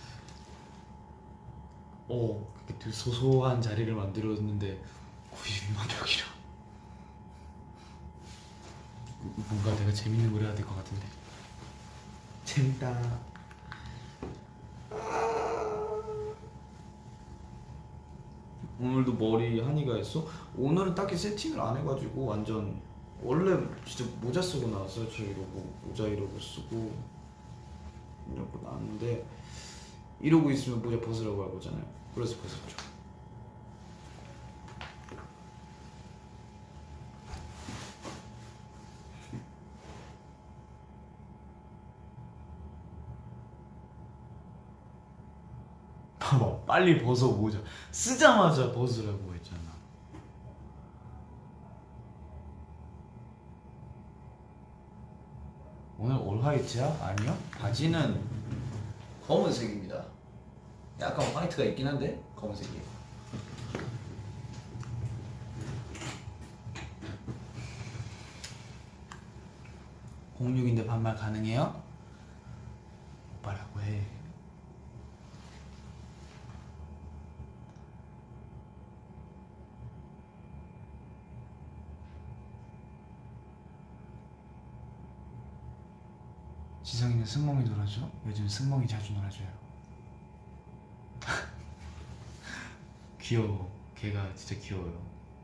어, 되게 소소한 자리를 만들었는데 구십이만 명이라. 뭔가 내가 재밌는 걸 해야 될 것 같은데. 재밌다. 오늘도 머리 한이가 했어? 오늘은 딱히 세팅을 안 해가지고 완전 원래 진짜 모자 쓰고 나왔어요. 저 이러고 모자 이러고 쓰고 이러고 나왔는데 이러고 있으면 모자 벗으라고 할 거잖아요. 그래서 벗었죠. 봐봐, 빨리 벗어 모자. 쓰자마자 벗으라고 했잖아. 오늘 올 화이트야? 아니요. 바지는 검은색입니다. 약간 화이트가 있긴 한데 검은색이에요. 공육인데 반말 가능해요? 오빠라고 해. 지성이는 승몽이 놀아줘? 요즘 승몽이 자주 놀아줘요. 귀여워. 걔가 진짜 귀여워요.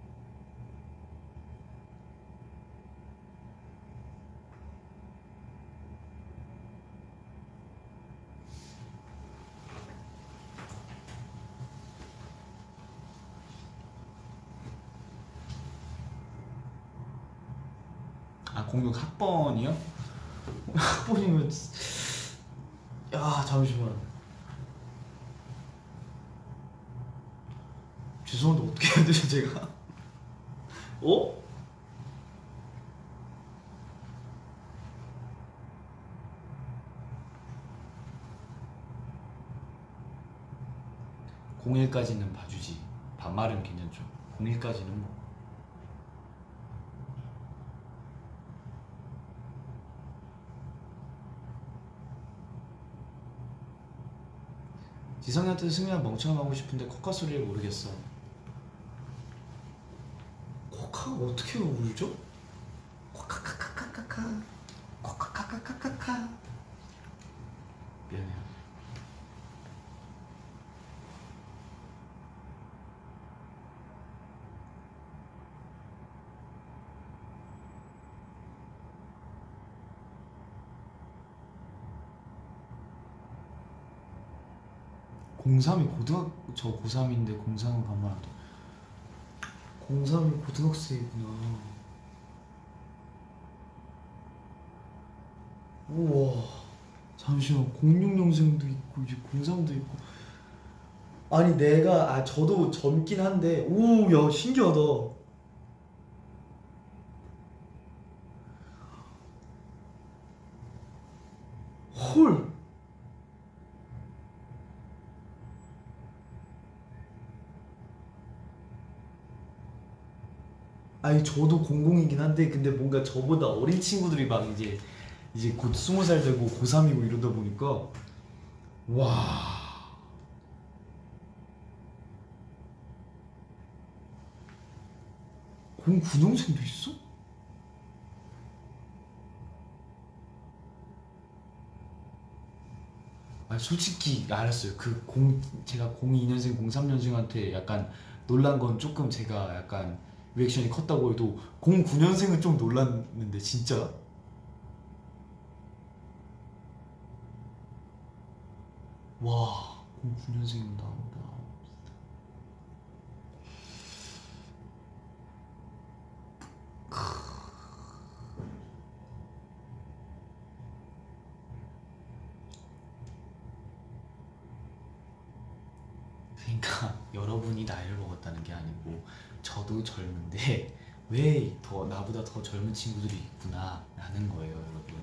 아, 공육 학번이요? 학번이면 야 잠시만 죄송한데 어떻게 해야 되죠 제가? 어? 공일까지는 봐주지. 반말은 괜찮죠. 공일까지는 뭐 지성이한테 승리한 멍청하고 싶은데 코카 소리를 모르겠어. 코카가 어떻게 울죠? 코카카카카카카 코카카카카카카. 미안해요. 공삼이 고등학 저 고삼인데 공삼은 반말하다. 공삼이 고등학생이구나. 우와 잠시만 공육년생도 있고 이제 공삼도 있고. 아니 내가 아 저도 젊긴 한데 오 야 신기하다. 헐. 아니 저도 공공이긴 한데 근데 뭔가 저보다 어린 친구들이 막 이제 이제 곧 스무 살 되고 고삼이고 이러다 보니까 와. 공구년생도 있어? 아 솔직히 알았어요. 그 공 제가 공이년생 공삼년생한테 약간 놀란 건 조금 제가 약간 리액션이 컸다고 해도 공구년생은 좀 놀랐는데 진짜? 와, 공구 년생입니다. 그러니까 여러분이 나이를 먹었다는 게 아니고 저도 젊은데 왜 더 나보다 더 젊은 친구들이 있구나 라는 거예요, 여러분.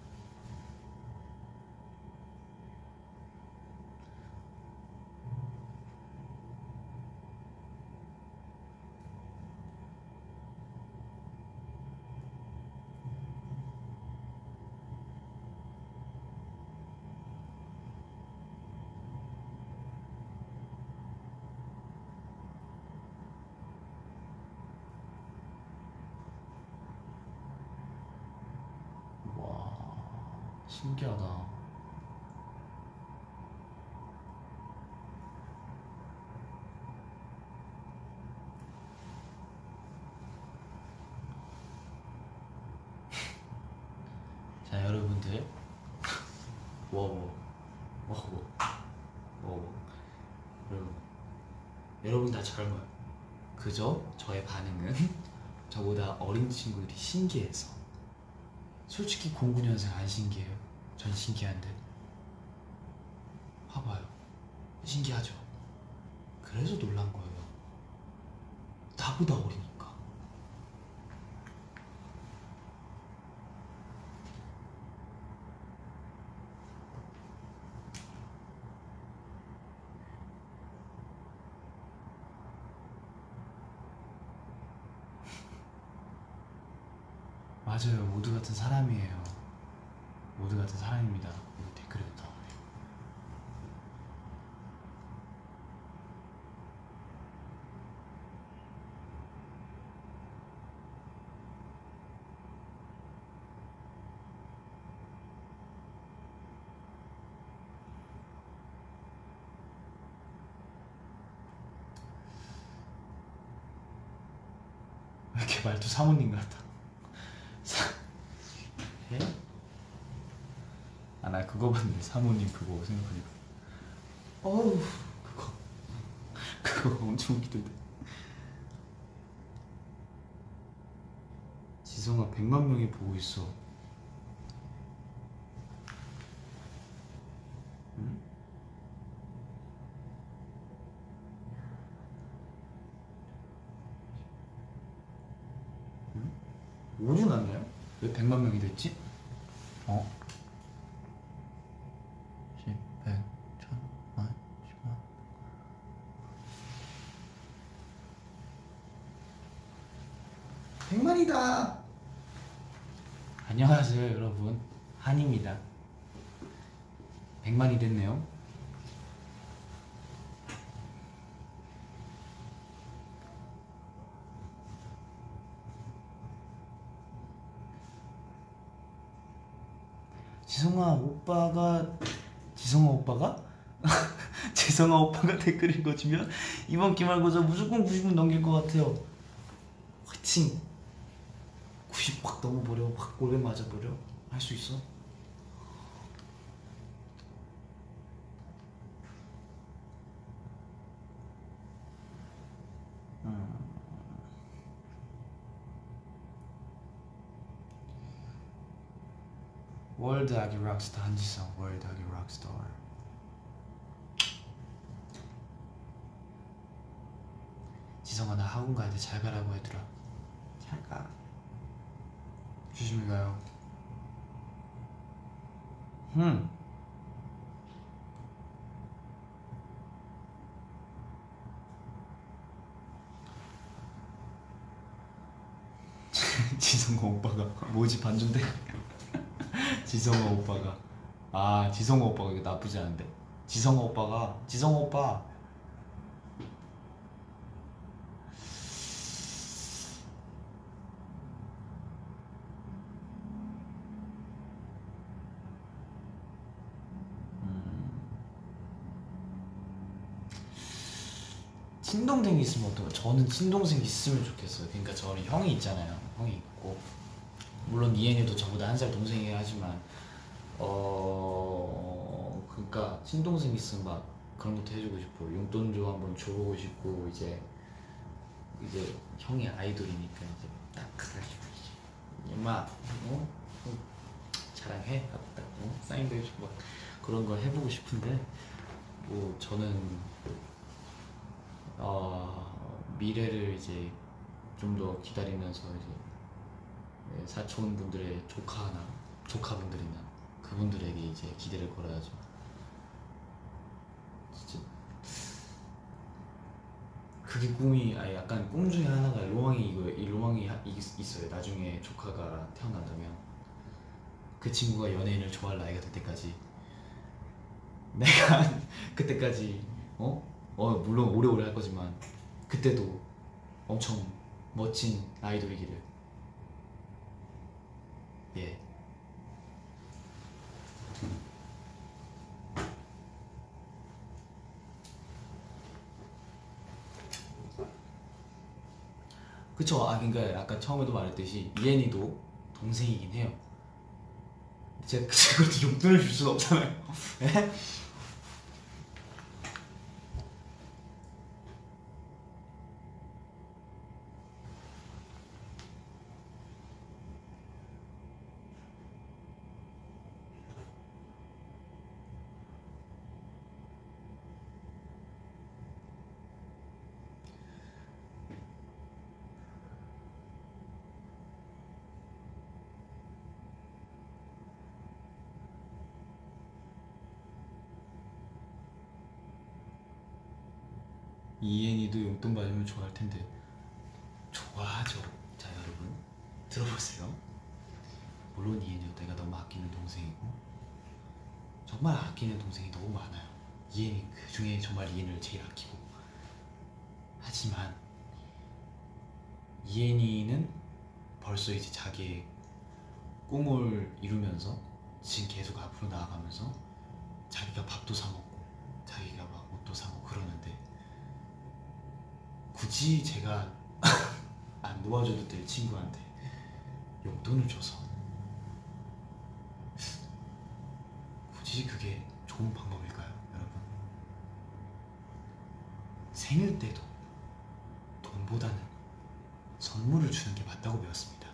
신기하다. 자, 여러분들 워워 워워 워워 여러분, 여러분 다 젊어요. 그저 저의 반응은 저보다 어린 친구들이 신기해서. 솔직히 공구 년생 안 신기해요? 전 신기한데. 봐봐요, 신기하죠? 그래서 놀란 거예요. 나보다 어리니까. 맞아요, 모두 같은 사람이에요. 모두 같은 사람입니다. 이거 댓글에도 나오네요. 왜 이렇게 말투 사모님 같아. 예? 아, 나 그거 봤네. 사모님 그거 생각하니까 어우, 그거 그거 엄청 웃기던데. 지성아, 백만 명이 보고 있어. 응? 응? 오류 났나요? 왜 백만 명이 됐지? 어? 십, 백, 천, 만, 십만. 백만이다! 안녕하세요, 여러분. 한입니다. 백만이 됐네요. 지성아 오빠가 지성아 오빠가? 지성아 오빠가 댓글 읽어주면 이번 기말고사 무조건 구십 분 넘길 것 같아요. 화이팅! 구십 확 넘어버려. 확 골에 맞아버려. 할 수 있어. 음. 월드 아기 락스타 한지성. 월드 아기 락스타. 지성아, 나 학원 가야 돼. 잘 가라고 얘들아. 잘 가. 조심히 가요. 음. 지성아 오빠가 뭐지 반전돼? 지성아 오빠가 아 지성아 오빠가 이거 나쁘지 않은데. 지성아 오빠가 지성아 오빠 친동생이 있으면 어떡해. 저는 친동생 있으면 좋겠어요. 그러니까 저는 형이 있잖아요. 형이 있고 물론 이엔이도 저보다 한 살 동생이긴 하지만 어 그러니까 친동생 있으면 막 그런 것도 해주고 싶고 용돈 좀 한번 줘보고 싶고 이제 이제 형이 아이돌이니까 이제 딱 그래가지고 이제 엄마 어? 어? 자랑해 하고 딱 어? 사인도 해주고 막 그런 걸 해보고 싶은데 뭐 저는 어, 미래를 이제 좀 더 기다리면서 이제 사촌분들의 조카나 조카분들이나 그분들에게 이제 기대를 걸어야죠. 진짜 그게 꿈이 아 약간 꿈 중에 하나가 로망이 이거 이 로망이 하- 있- 있어요. 나중에 조카가 태어난다면 그 친구가 연예인을 좋아할 나이가 될 때까지 내가 그때까지 어? 어 물론 오래오래 할 거지만 그때도 엄청 멋진 아이돌이기를. 예. 그쵸. 아 그러니까 아까 처음에도 말했듯이 이엔이도 동생이긴 해요. 제가 그것도 용돈을 줄 수는 없잖아요. 예? 이엔이도 용돈 받으면 좋아할 텐데. 좋아하죠. 자 여러분 들어보세요. 물론 이엔이도 내가 너무 아끼는 동생이고 정말 아끼는 동생이 너무 많아요. 이엔이 그 중에 정말 이엔이를 제일 아끼고. 하지만 이엔이는 벌써 이제 자기의 꿈을 이루면서 지금 계속 앞으로 나아가면서 자기가 밥도 사 먹고 자기가 막 옷도 사고 그러는데 굳이 제가 안 도와줘도 될 친구한테 용돈을 줘서 굳이 그게 좋은 방법일까요, 여러분? 생일 때도 돈보다는 선물을 주는 게 맞다고 배웠습니다.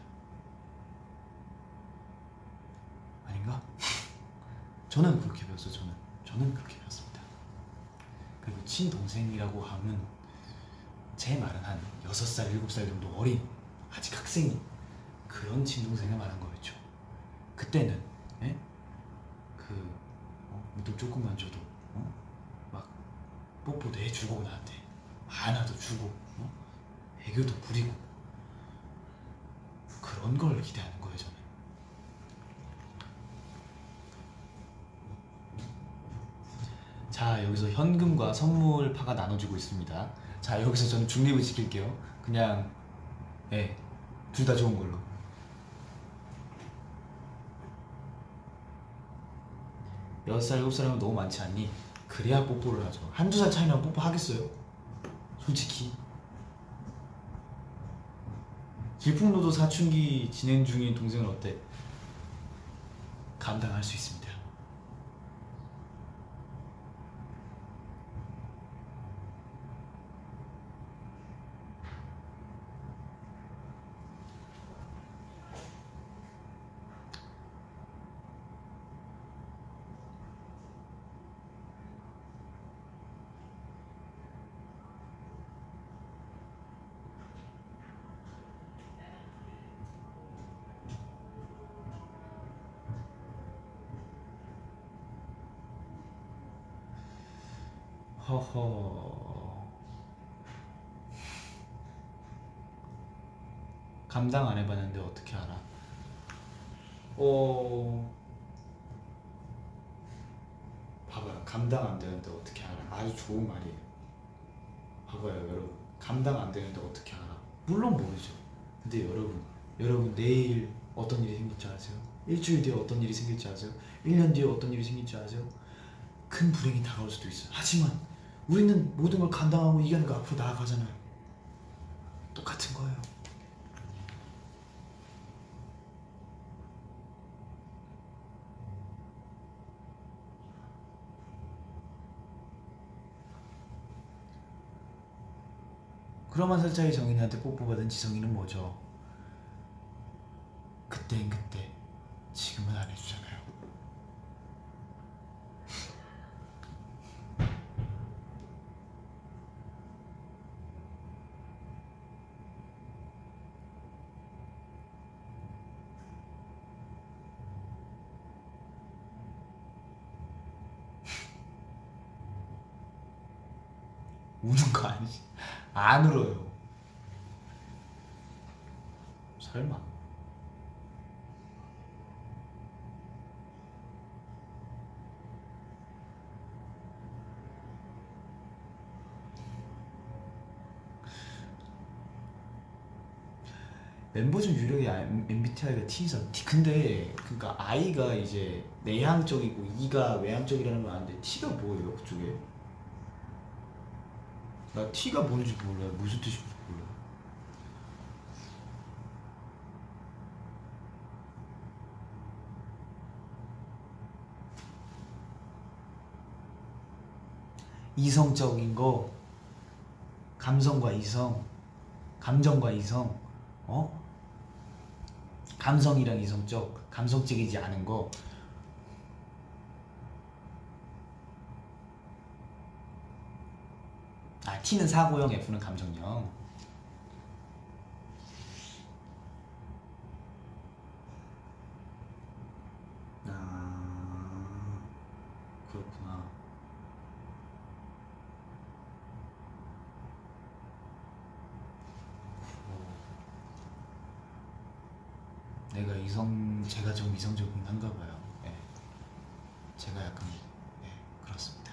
아닌가? 저는 그렇게 배웠어요. 저는 저는 그렇게 배웠습니다. 그리고 친동생이라고 하면 제 말은 한 여섯 살, 일곱 살 정도 어린 아직 학생인 그런 친동생을 말한 거였죠. 그때는 예? 그 어? 또 조금만 줘도 어? 막 뽀뽀도 해주고 나한테 안아도 주고 어? 애교도 부리고 그런 걸 기대하는 거예요. 저는. 자 여기서 현금과 선물파가 나눠지고 있습니다. 자 여기서 저는 중립을 지킬게요. 그냥 예, 둘 다 좋은 걸로. 여섯 살, 일곱 살이면 너무 많지 않니? 그래야 뽀뽀를 하죠. 한두 살 차이면 뽀뽀 하겠어요? 솔직히. 질풍노도 사춘기 진행 중인 동생은 어때? 감당할 수 있습니다. 허허. 감당 안 해봤는데 어떻게 알아? 어... 봐봐요. 감당 안 되는데 어떻게 알아? 아주 좋은 말이에요. 봐봐요 여러분. 감당 안 되는데 어떻게 알아? 물론 모르죠. 근데 여러분 여러분 내일 어떤 일이 생길지 아세요? 일주일 뒤에 어떤 일이 생길지 아세요? 일 년 뒤에 어떤 일이 생길지 아세요? 큰 불행이 다가올 수도 있어요. 하지만 우리는 모든 걸 감당하고 이겨내고 앞으로 나아가잖아요. 똑같은 거예요. 그러면 살짝의 정인이한테 뽀뽀받은 지성이는 뭐죠? 그땐 그때, 지금은 안 해주잖아요. 우는 거 아니지? 안 울어요. 설마. 멤버 중 유력이 엠비티아이가 T죠. T 근데 그러니까 I가 이제 내향적이고 E가 외향적이라는 건 아는데 T가 뭐예요 그쪽에? 나 T가 뭔지 몰라요. 무슨 뜻인지 몰라요. 이성적인 거, 감성과 이성, 감정과 이성, 어? 감성이랑 이성적, 감성적이지 않은 거. 아, T는 사고형, F는 감성형. 아, 그렇구나. 내가 이성, 제가 좀 이성적인 한가 봐요. 예. 제가 약간, 예, 그렇습니다.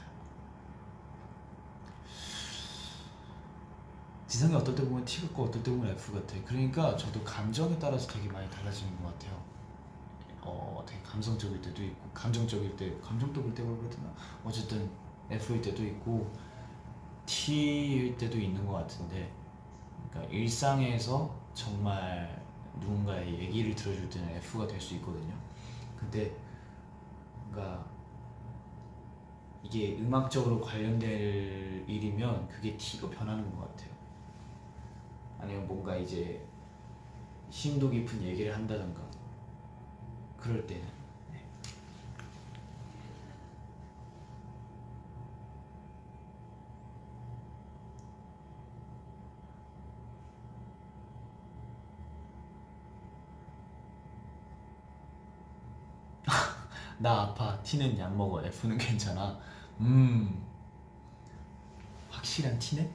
지성이 어떨 때 보면 T 같고 어떨 때 보면 F 같아. 그러니까 저도 감정에 따라서 되게 많이 달라지는 것 같아요. 어, 되게 감성적일 때도 있고, 감정적일 때, 감정적일 때가 그러나 어쨌든 F일 때도 있고 T일 때도 있는 것 같은데, 그러니까 일상에서 정말 누군가의 얘기를 들어줄 때는 F가 될 수 있거든요. 근데 그러니까 이게 음악적으로 관련될 일이면 그게 T가 변하는 것 같아요. 아니면 뭔가 이제 심도 깊은 얘기를 한다던가 그럴 때는. 네. 나 아파. T는 약 먹어. F는 괜찮아. 음, 확실한 T네?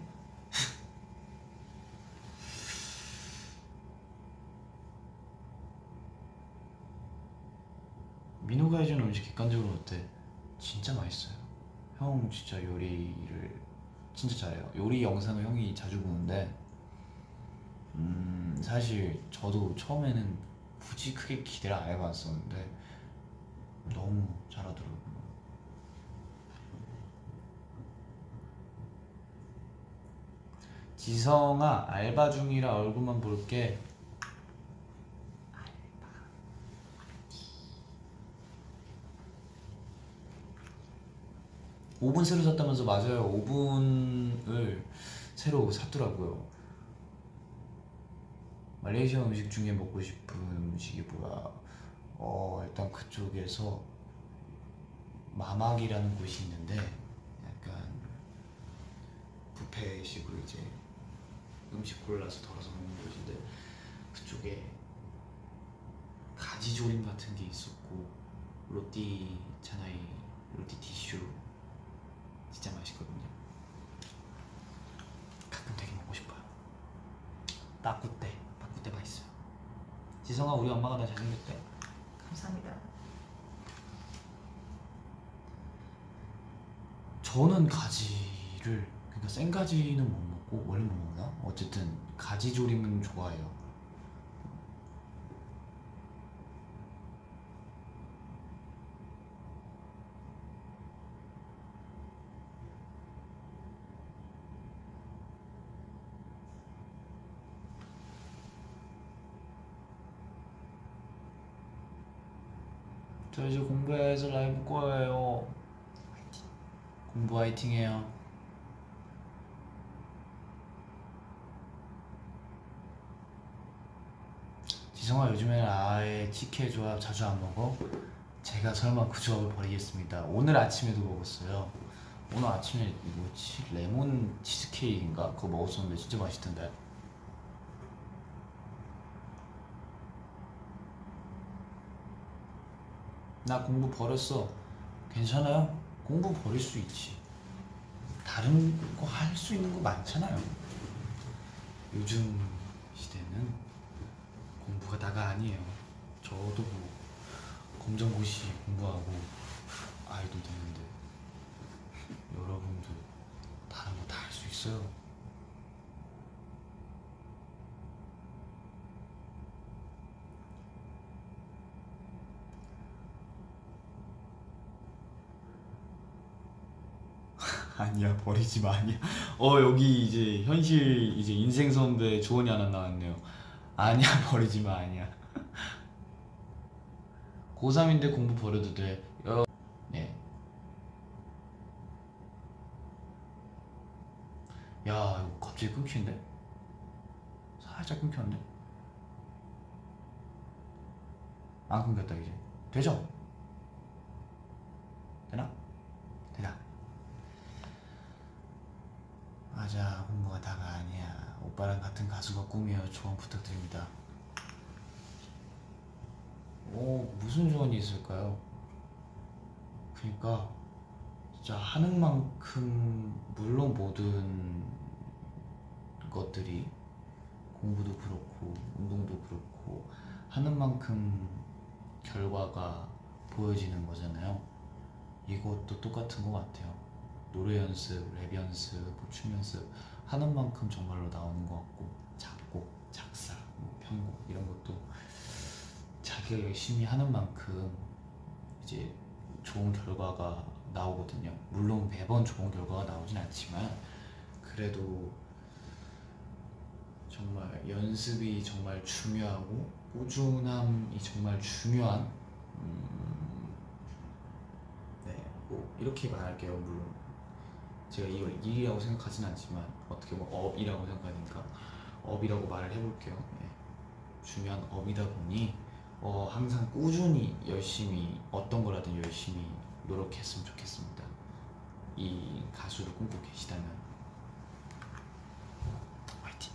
민호가 해주는 음식 객관적으로 어때? 진짜 맛있어요. 형 진짜 요리를 진짜 잘해요. 요리 영상을 형이 자주 보는데 음 사실 저도 처음에는 굳이 크게 기대를 안 해봤었는데 너무 잘하더라고요. 지성아 알바 중이라 얼굴만 볼게. 오븐 새로 샀다면서. 맞아요. 오븐을 새로 샀더라고요. 말레이시아 음식 중에 먹고 싶은 음식이 뭐야? 어 일단 그쪽에서 마막이라는 곳이 있는데 약간 뷔페식으로 이제 음식 골라서 덜어서 먹는 곳인데 그쪽에 가지조림 같은 게 있었고 로띠 차나이, 로띠 티슈 진짜 맛있거든요. 가끔 되게 먹고 싶어요. 빠꾸떼, 빠꾸떼 맛있어요. 지성아 우리 엄마가 나 잘생겼대. 감사합니다. 저는 가지를 그러니까 생가지는 못 먹고 원래 못 먹나? 어쨌든 가지조림은 좋아해요. 저 이제 공부해서 라이브 꺼요. 공부 화이팅 해요. 지성아 요즘에는 아예 치킨 조합 자주 안 먹어? 제가 설마 그 조합을 버리겠습니다. 오늘 아침에도 먹었어요. 오늘 아침에 뭐지? 레몬 치즈케이크인가? 그거 먹었었는데 진짜 맛있던데. 나 공부 버렸어. 괜찮아요. 공부 버릴 수 있지. 다른 거 할 수 있는 거 많잖아요. 요즘 시대는 공부가 다가 아니에요. 저도 뭐 검정고시 공부하고 아이도 되는데 여러분도 다른 거 다 할 수 있어요. 아니야 버리지 마. 아니야. 어 여기 이제 현실 이제 인생 선배 조언이 하나 나왔네요. 아니야 버리지 마. 아니야. 고삼인데 공부 버려도 돼. 여... 네. 야 이거 갑자기 끊기는데? 살짝 끊겼는데? 안 끊겼다 이제. 되죠? 되나? 되나? 맞아 공부가 다가 아니야. 오빠랑 같은 가수가 꿈이에요. 조언 부탁드립니다. 오 무슨 조언이 있을까요? 그니까 진짜 하는 만큼 물론 모든 것들이 공부도 그렇고 운동도 그렇고 하는 만큼 결과가 보여지는 거잖아요. 이것도 똑같은 것 같아요. 노래 연습, 랩 연습, 뭐 춤 연습 하는 만큼 정말로 나오는 것 같고 작곡, 작사, 뭐 편곡 이런 것도 자기가 열심히 하는 만큼 이제 좋은 결과가 나오거든요. 물론 매번 좋은 결과가 나오진 않지만 그래도 정말 연습이 정말 중요하고 꾸준함이 정말 중요한 음, 네, 뭐 이렇게 말할게요. 물론 제가 이걸 일이라고 생각하진 않지만 어떻게 보면 업이라고 생각하니까 업이라고 말을 해볼게요. 네. 중요한 업이다 보니 어, 항상 꾸준히 열심히 어떤 거라든 열심히 노력했으면 좋겠습니다. 이 가수를 꿈꾸고 계시다면 화이팅!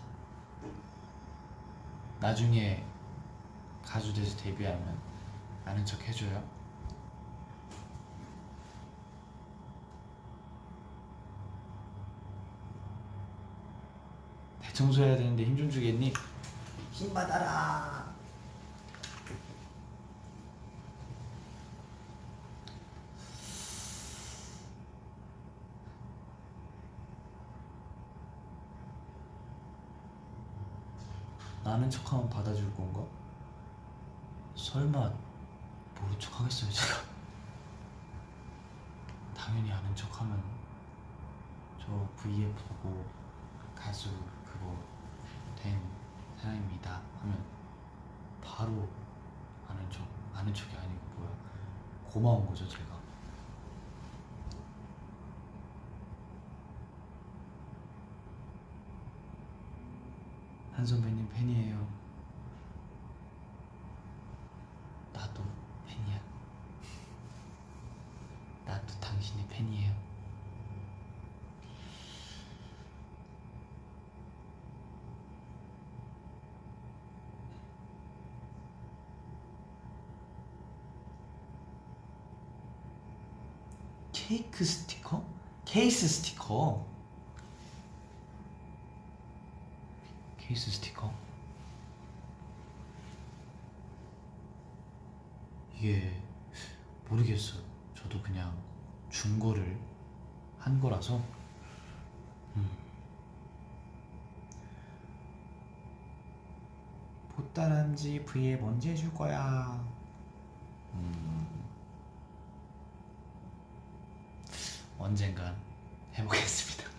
나중에 가수 돼서 데뷔하면 아는 척 해줘요. 대청소해야 되는데 힘 좀 주겠니? 힘 받아라. 아는 척하면 받아줄 건가? 설마 모른 척 하겠어요 제가? 당연히 아는 척하면 저 브이에프 보고 가수 그거 된 사람입니다 하면 바로 아는 척, 아는 척이 아니고 뭐야 고마운 거죠 제가. 한 선배님 팬이에요. 나도 팬이야. 나도 당신의 팬이에요. 케이크 스티커? 케이스 스티커? 케이스 스티커? 이게 모르겠어요. 저도 그냥 준 거를 한 거라서 음. 보따란지 브이앱 언제 해줄 거야? 음. 언젠간 해보겠습니다.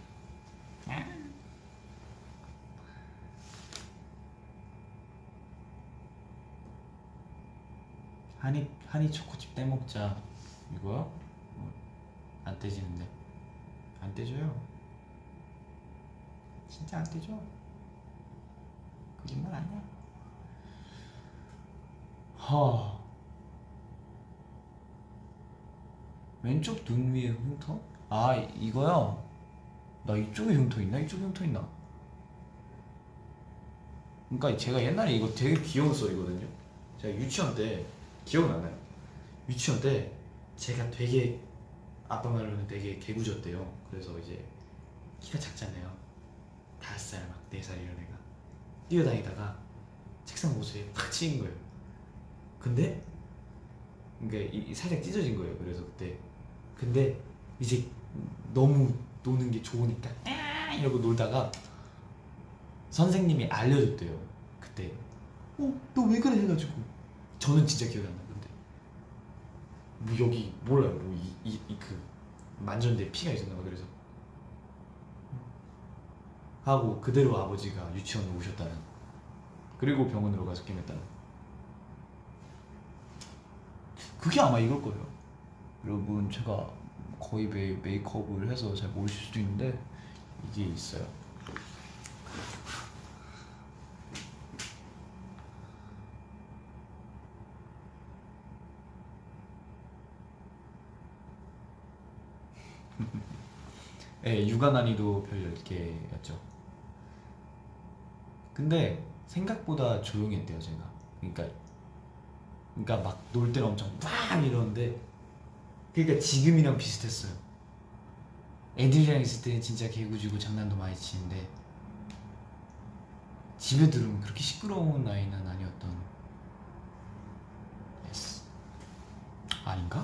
한이 한이 초코칩 떼먹자. 이거요? 어, 안 떼지는데. 안 떼져요. 진짜 안 떼져. 거짓말 아니야. 하. 왼쪽 눈 위에 흉터? 아 이거요? 나 이쪽에 흉터 있나? 이쪽에 흉터 있나? 그러니까 제가 옛날에 이거 되게 귀여운 썰이거든요. 제가 유치원 때 기억나나요? 유치원 때 제가 되게 아빠 말로는 되게 개구졌대요. 그래서 이제 키가 작잖아요. 다섯 살 막 네 살 이런 애가 뛰어다니다가 책상 모서리에 팍 치인 거예요. 근데 그러니까 이, 이 살짝 찢어진 거예요. 그래서 그때 근데 이제 너무 노는 게 좋으니까 아 이러고 놀다가 선생님이 알려줬대요. 그때 어? 너 왜 그래? 해가지고 저는 진짜 기억이 안 나. 근데 뭐 여기 몰라요. 뭐 이 이 그 만졌는데 피가 있었나 봐. 그래서 하고 그대로 아버지가 유치원에 오셨다는, 그리고 병원으로 가서 깨맸다는. 그게 아마 이걸 거예요. 여러분 제가 거의 매일 메이크업을 해서 잘 모르실 수도 있는데 이게 있어요. 네, 육아 난이도 별 열 개였죠. 근데 생각보다 조용했대요 제가. 그러니까 그러니까 막 놀 때는 엄청 막 이러는데, 그러니까 지금이랑 비슷했어요. 애들이랑 있을 때는 진짜 개구지고 장난도 많이 치는데 집에 들어오면 그렇게 시끄러운 나이는 아니었던. 예스. 아닌가?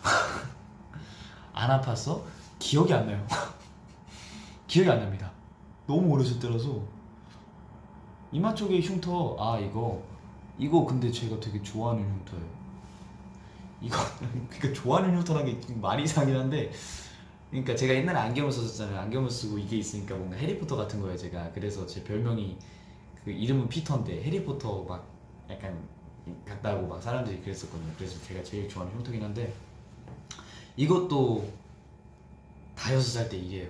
안 아팠어? 기억이 안 나요. 기억이 안 납니다. 너무 어렸을 때라서. 이마 쪽에 흉터, 아 이거 이거 근데 제가 되게 좋아하는 흉터예요. 이거 그러니까 좋아하는 흉터라는 게 말이 이상하긴 한데, 그러니까 제가 옛날에 안경을 썼었잖아요. 안경을 쓰고 이게 있으니까 뭔가 해리포터 같은 거예요 제가. 그래서 제 별명이, 그 이름은 피터인데 해리포터 막 약간 같다고 막 사람들이 그랬었거든요. 그래서 제가 제일 좋아하는 흉터긴 한데, 이것도 다여섯 살 때 일이에요.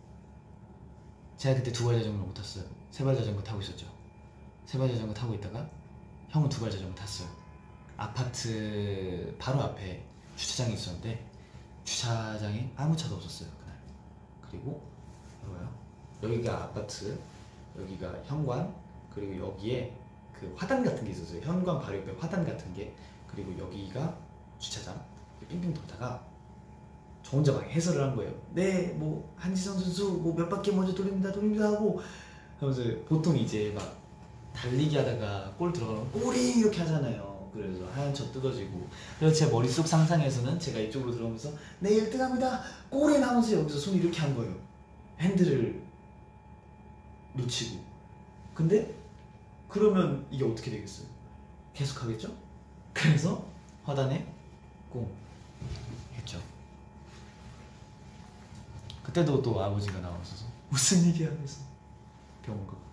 제가 그때 두발 자전거를 못 탔어요. 세발 자전거 타고 있었죠. 세발 자전거 타고 있다가 형은 두발 자전거 탔어요. 아파트 바로 앞에 주차장이 있었는데 주차장에 아무 차도 없었어요 그날. 그리고 뭐야? 여기가 아파트, 여기가 현관, 그리고 여기에 그 화단 같은 게 있었어요. 현관 바로 옆에 화단 같은 게. 그리고 여기가 주차장. 빙빙 돌다가 저 혼자 막 해설을 한 거예요. 네, 뭐 한지성 선수 뭐 몇 바퀴 먼저 돌립니다, 돌립니다 하고 하면서, 보통 이제 막 달리기 하다가 골 들어가면 꼬리 이렇게 하잖아요. 그래서 하얀 첫 뜯어지고, 그래서 제 머릿속 상상에서는 제가 이쪽으로 들어오면서 네 일 등 합니다 꼬리 나오면서 여기서 손 이렇게 한 거예요. 핸들을 놓치고. 근데 그러면 이게 어떻게 되겠어요? 계속 하겠죠? 그래서 화단에 꽁 했죠. 그때도 또 아버지가 나와서 무슨 일이야 하면서 병원 가고.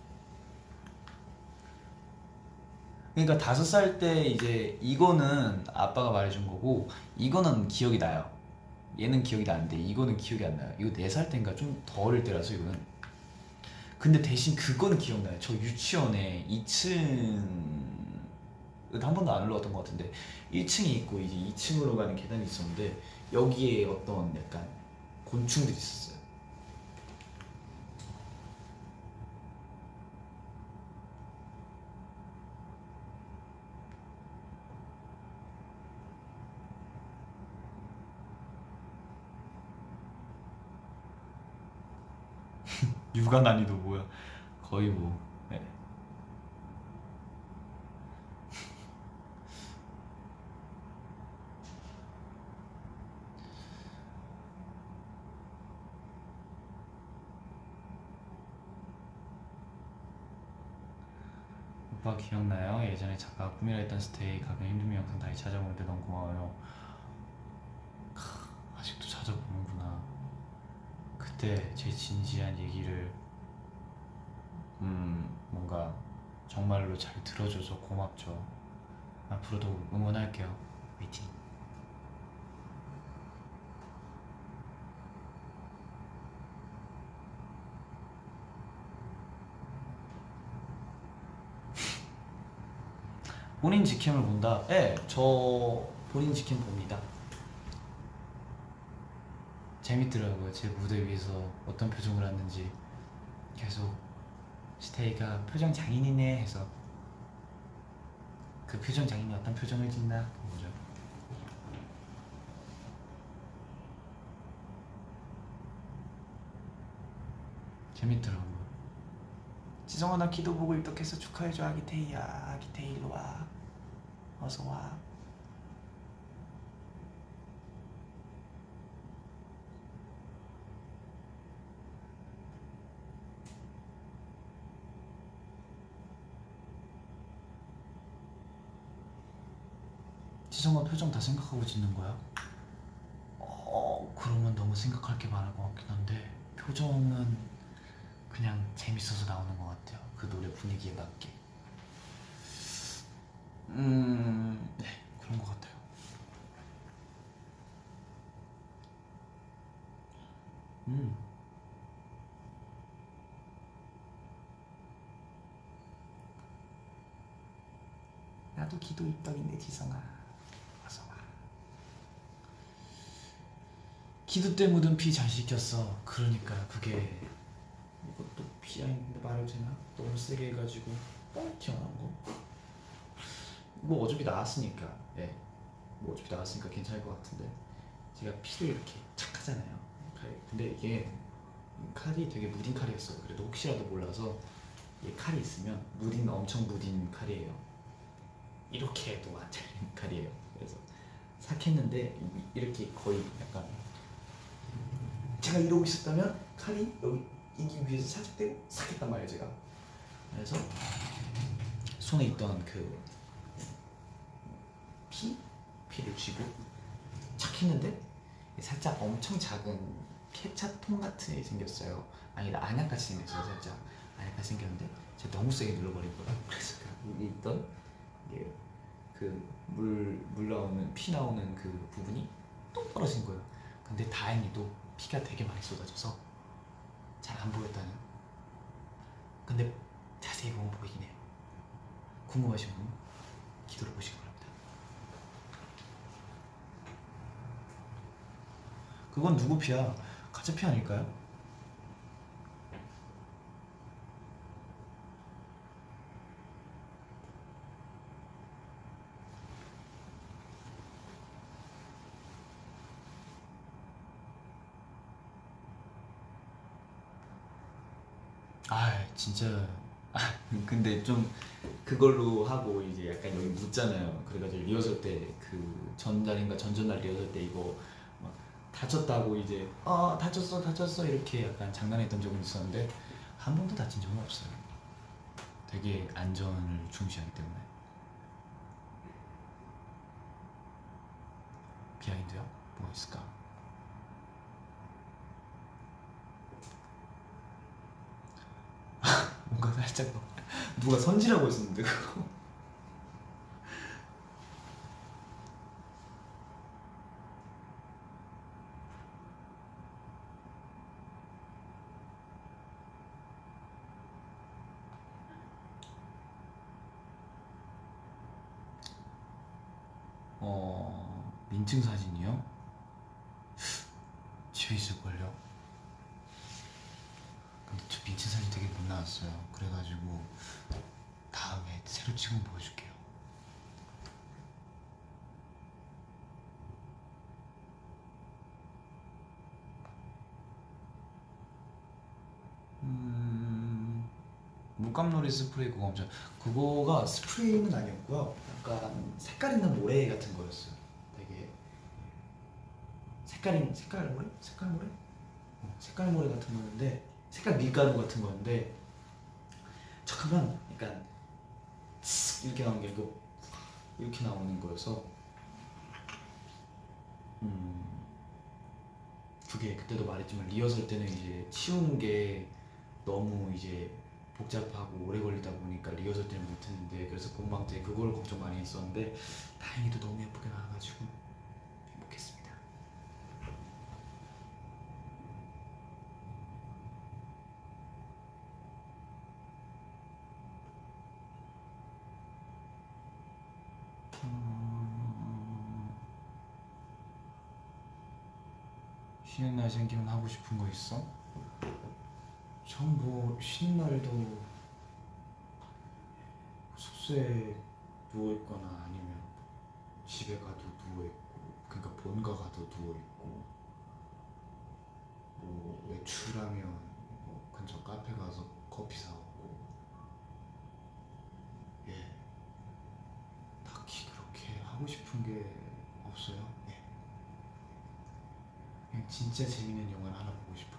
그러니까 다섯 살 때 이제 이거는 아빠가 말해준 거고, 이거는 기억이 나요. 얘는 기억이 나는데 이거는 기억이 안 나요. 이거 네 살 때인가 좀 더 어릴 때라서 이거는. 근데 대신 그거는 기억나요. 저 유치원에 이 층 한 번도 안 올라갔던 것 같은데 일 층이 있고 이제 이 층으로 가는 계단이 있었는데 여기에 어떤 약간 곤충들이 있었어요. 육아 난이도 뭐야? 거의 뭐. 네. 오빠 기억나요? 예전에 작가 꿈이라 했던 스테이 가끔 힘든 영상 다시 찾아보는데 너무 고마워요. 크, 아직도 찾아보는구나. 그때 제 진지한 얘기를 음 뭔가 정말로 잘 들어줘서 고맙죠. 앞으로도 응원할게요. 화이팅. 본인 직캠을 본다? 예, 저 본인 직캠 봅니다. 재밌더라고요. 제 무대 위에서 어떤 표정을 하는지 계속 스테이가 표정 장인이네 해서 그 표정 장인이 어떤 표정을 짓나 본 거죠. 재밌더라고요. 지성아 나 기도 보고 입덕해서 축하해줘. 아기테이야. 아기테이 일로 와. 어서 와. 지성아 표정 다 생각하고 짓는 거야? 어 그러면 너무 생각할 게 많을 것 같긴 한데 표정은 그냥 재밌어서 나오는 것 같아요. 그 노래 분위기에 맞게. 음... 네 그런 것 같아요. 음 나도 기도 입덕인데 지성아 어서 와. 기도 때 묻은 피 잘 씻겼어. 그러니까 그게 이것도 피야 있는데 말해도 되나? 너무 세게 해가지고 뻥 튀어나온 거. 뭐 어차피 나왔으니까 예. 뭐 어차피 나왔으니까 괜찮을 것 같은데 제가 피를 이렇게 착 하잖아요. 근데 이게 칼이 되게 무딘 칼이었어요. 그래도 혹시라도 몰라서 이 칼이 있으면 무딘 엄청 무딘 칼이에요. 이렇게 해도 안 잘리는 칼이에요. 그래서 삭 했는데 이렇게 거의 약간 제가 이러고 있었다면 칼이 여기 인기 위에서 살짝 떼고 삭 했단 말이에요 제가. 그래서 손에 있던 그 피? 피를 쥐고 착 했는데 살짝 엄청 작은 케찹통 같은 게 생겼어요. 아니 안약같이 생겼어요. 살짝 안약같이 생겼는데 제가 너무 세게 눌러버린 거예요. 그래서 여기 있던 이게 그 물 물 나오는 피 나오는 그 부분이 똑 떨어진 거예요. 근데 다행히도 피가 되게 많이 쏟아져서 잘 안 보였다는. 근데 자세히 보면 보이긴 해요. 궁금하신 분은 기도를 보시기 바랍니다. 그건 누구 피야? 가짜 피 아닐까요? 아 진짜 아, 근데 좀 그걸로 하고 이제 약간 여기 묻잖아요. 그래가지고 리허설 때 그 전날인가 전전날 리허설 때 이거 막 다쳤다고 이제 아 다쳤어 다쳤어 이렇게 약간 장난했던 적은 있었는데 한 번도 다친 적은 없어요. 되게 안전을 중시하기 때문에. 비하인드요? 뭐가 있을까? 뭔가 살짝 누가 선지라고 했었는데 그거. 어 민증 사진이요? 집에 있을걸요? 근데 저 민증 사진 되게 못 나왔어요. 그래가지고 다음에 새로 찍으면 보여줄게요. 음... 물감놀이 스프레이 그거 엄청 그거가 스프레이는 아니었고요. 약간 색깔 있는 모래 같은 거였어요. 되게 색깔 있는 색깔 모래? 색깔 모래? 어, 색깔 모래 같은 거였는데 색깔 밀가루 같은 거였는데 잠깐만 약간 이렇게 나오는 게 아니고 이렇게 나오는 거여서 음 그게 그때도 말했지만 리허설 때는 이제 치우는 게 너무 이제 복잡하고 오래 걸리다 보니까 리허설 때는 못했는데 그래서 본방 때 그걸 걱정 많이 했었는데 다행히도 너무 예쁘게 나와가지고 행복했습니다. 쉬는 날 생기면 하고 싶은 거 있어? 전 뭐 쉬는 날에도 숙소에 누워있거나 아니면 집에 가도 누워있고, 그러니까 본가 가도 누워있고, 뭐 외출하면 뭐 근처 카페 가서 커피 사오고, 예, 딱히 그렇게 하고 싶은 게 없어요. 예, 그냥 진짜 재밌는 영화를 하나 보고 싶어요.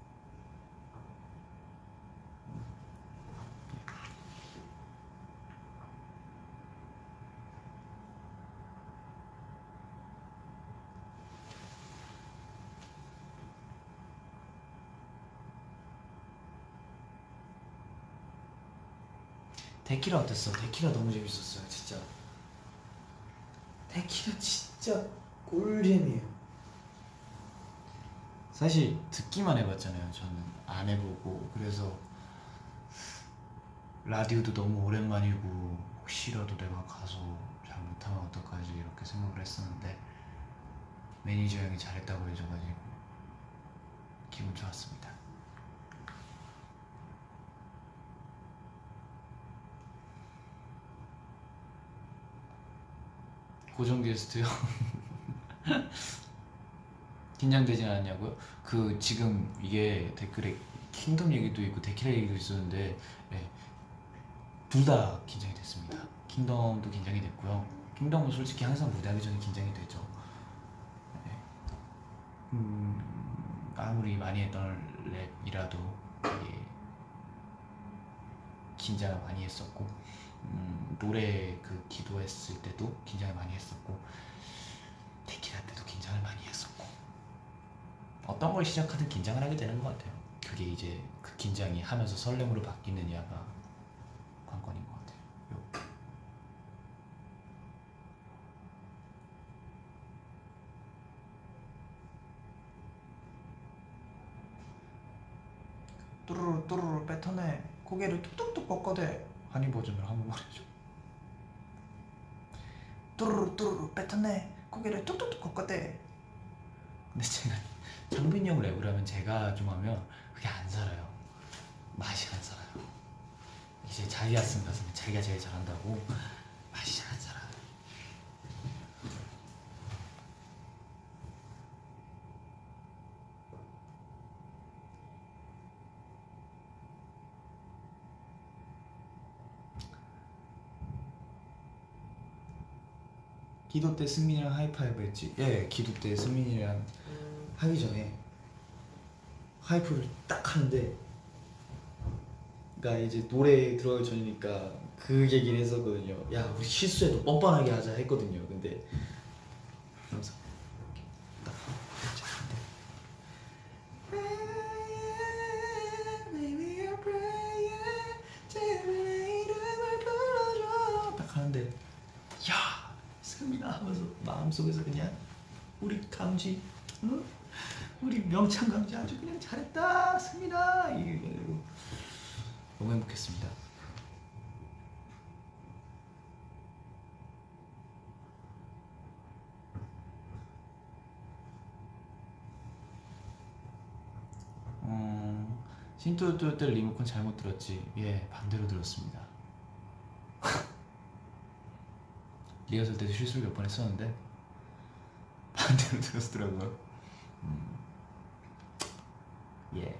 데키라 어땠어? 데키라 너무 재밌었어요, 진짜. 데키라 진짜 꿀잼이에요. 사실 듣기만 해봤잖아요. 저는 안 해보고, 그래서 라디오도 너무 오랜만이고 혹시라도 내가 가서 잘 못하면 어떡하지 이렇게 생각을 했었는데, 매니저 형이 잘했다고 해줘가지고 기분 좋았습니다. 고정 게스트요? 긴장되진 않았냐고요? 그 지금 이게 댓글에 킹덤 얘기도 있고 데키라 얘기도 있었는데, 네, 둘 다 긴장이 됐습니다. 킹덤도 긴장이 됐고요. 킹덤은 솔직히 항상 무대하기 전에 긴장이 되죠. 네. 음, 아무리 많이 했던 랩이라도 되게 긴장을 많이 했었고, 음, 노래 그 기도했을 때도 긴장을 많이 했었고, 데키라 때도 긴장을 많이 했었고, 어떤 걸 시작하든 긴장을 하게 되는 것 같아요. 그게 이제 그 긴장이 하면서 설렘으로 바뀌느냐가 관건인 것 같아요. 요. 뚜루루 뚜루루 뱉어내, 고개를 뚝뚝뚝 꺾어대. 한이 버전으로 한번 말해줘. 뚜루루 뚜루루 뱉어내, 고개를 뚝뚝뚝 꺾어대. 근데 제가 장빈이 형 랩을 하면, 제가 좀 하면 그게 안 살아요. 맛이 안 살아요. 이제 자기가 쓴 가수는 자기가 제일 잘한다고 맛이 잘 안 살아요. 기도 때 승민이랑 하이파이브 했지? 예, 기도 때 승민이랑 하기 전에 하이프를 딱 하는데, 그러니까 이제 노래 들어가기 전이니까 그 얘기를 했었거든요. 야, 우리 실수해도 뻔뻔하게 하자 했거든요. 근데 그러면서 딱 딱 하는데, 야, 승민아 하면서 마음속에서 그냥 우리 감지, 응? 우리 명창 감지 아주 그냥 잘했다 승민아, 이래가지고 너무 행복했습니다. 어, 신뚜뚜 때 리모컨 잘못 들었지? 예, 반대로 들었습니다. 리허설 때도 실수를 몇 번 했었는데 반대로 들었더라고요. 음. 예.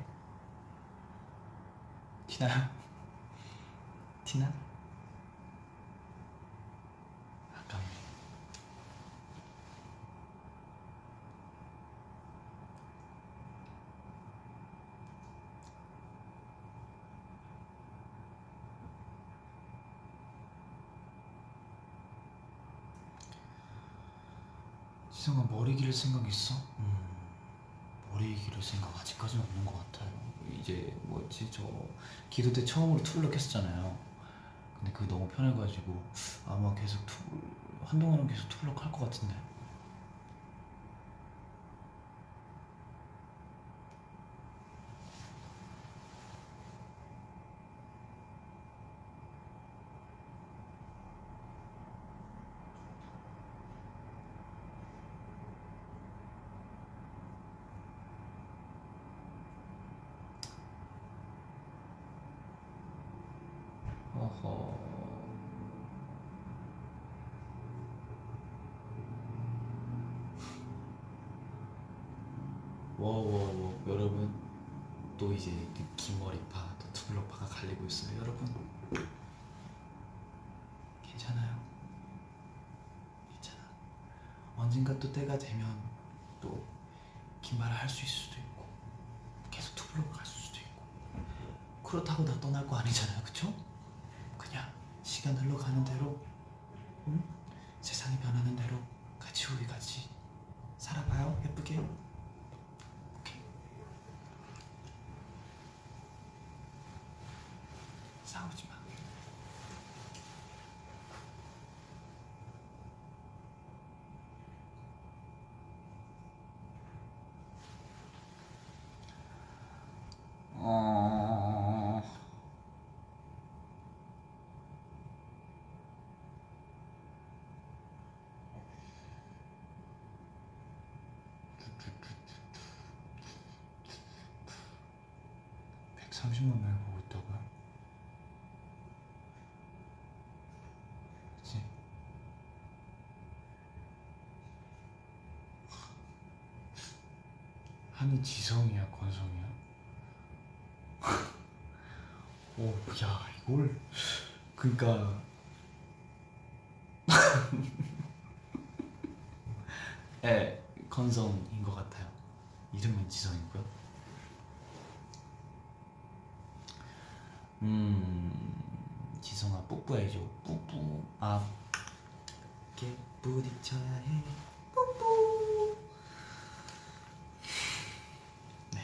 티나요? 티나? 아깝네. 지성아, 머리 기를 생각 있어? 음, 머리 기를 생각 아직까지는 없는 것 같아요. 이제 뭐지, 저 기도 때 처음으로 툴룩 했었잖아요. 근데 그게 너무 편해가지고 아마 계속 툴, 한동안은 계속 툴룩 할 것 같은데. 어... 워워워 여러분, 또 이제 긴 머리파, 또 투블럭파가 갈리고 있어요. 여러분 괜찮아요. 괜찮아. 언젠가 또 때가 되면 또 긴 말을 할 수 있을 수도 있고 계속 투블럭 갈 수도 있고, 그렇다고 나 떠날 거 아니잖아요. 그쵸? 그냥 시간 흘러가는 대로, 응? 세상이 변하는 대로 같이 우리 같이 살아봐요. 예쁘게. 오케이. 싸우지 마. 어... 백삼십만 명이 보고 있다고요? 그치? 한이 지성이야, 권성이야? 오, 야, 이걸 그니까 예, 건성인 것 같아요. 이름은 지성이고요. 음, 지성아 뽀뽀해줘. 뽀뽀. 아, 이렇게 부딪혀야 해. 뽀뽀. 네.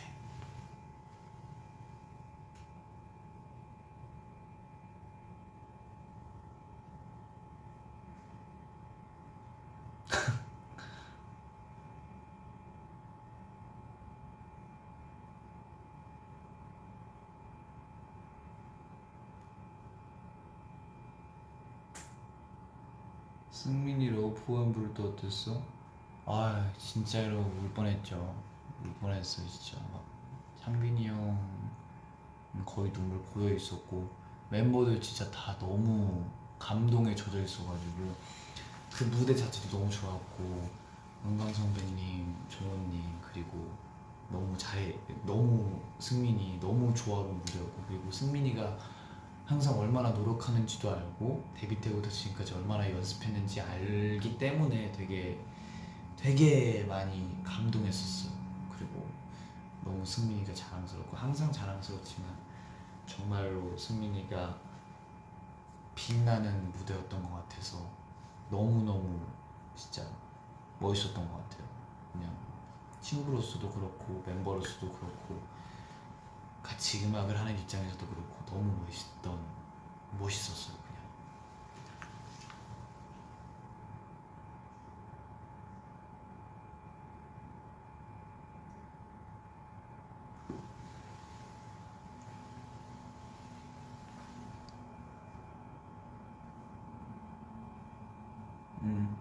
승민이로 보안불도 어땠어? 아, 진짜로 울 뻔했죠. 울 뻔했어요, 진짜. 막 상빈이 형 거의 눈물 고여 있었고, 멤버들 진짜 다 너무 감동에 젖어 있어가지고 그 무대 자체도 너무 좋았고, 은강 선배님, 조원님, 그리고 너무 잘해, 너무 승민이 너무 좋아하는 무대였고, 그리고 승민이가 항상 얼마나 노력하는지도 알고 데뷔 때부터 지금까지 얼마나 연습했는지 알기 때문에 되게 되게 많이 감동했었어요. 그리고 너무 승민이가 자랑스럽고, 항상 자랑스럽지만 정말로 승민이가 빛나는 무대였던 것 같아서 너무너무 진짜 멋있었던 것 같아요. 그냥 친구로서도 그렇고 멤버로서도 그렇고 같이 음악을 하는 입장에서도 그렇고 너무 멋있던 멋있었어요. 그냥. 음.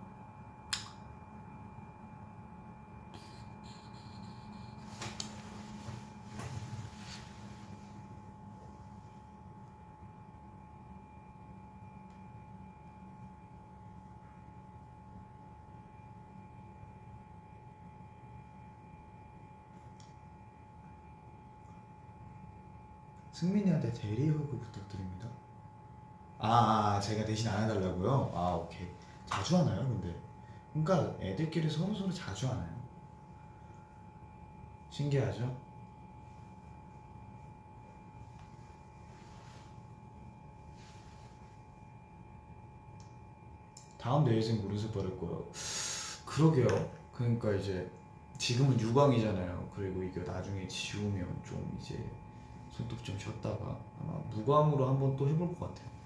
승민이한테 대리허그 부탁드립니다. 아, 아, 제가 대신 안 해달라고요? 아, 오케이. 자주 하나요, 근데? 그러니까 애들끼리 서로서로 자주 하나요? 신기하죠? 다음 내일생 무릎을 버릴 거예요. 그러게요. 그러니까 이제 지금은 유광이잖아요. 그리고 이게 나중에 지우면 좀 이제 손톱 좀 쉬었다가 아마 무광으로 한번 또 해볼 것 같아요.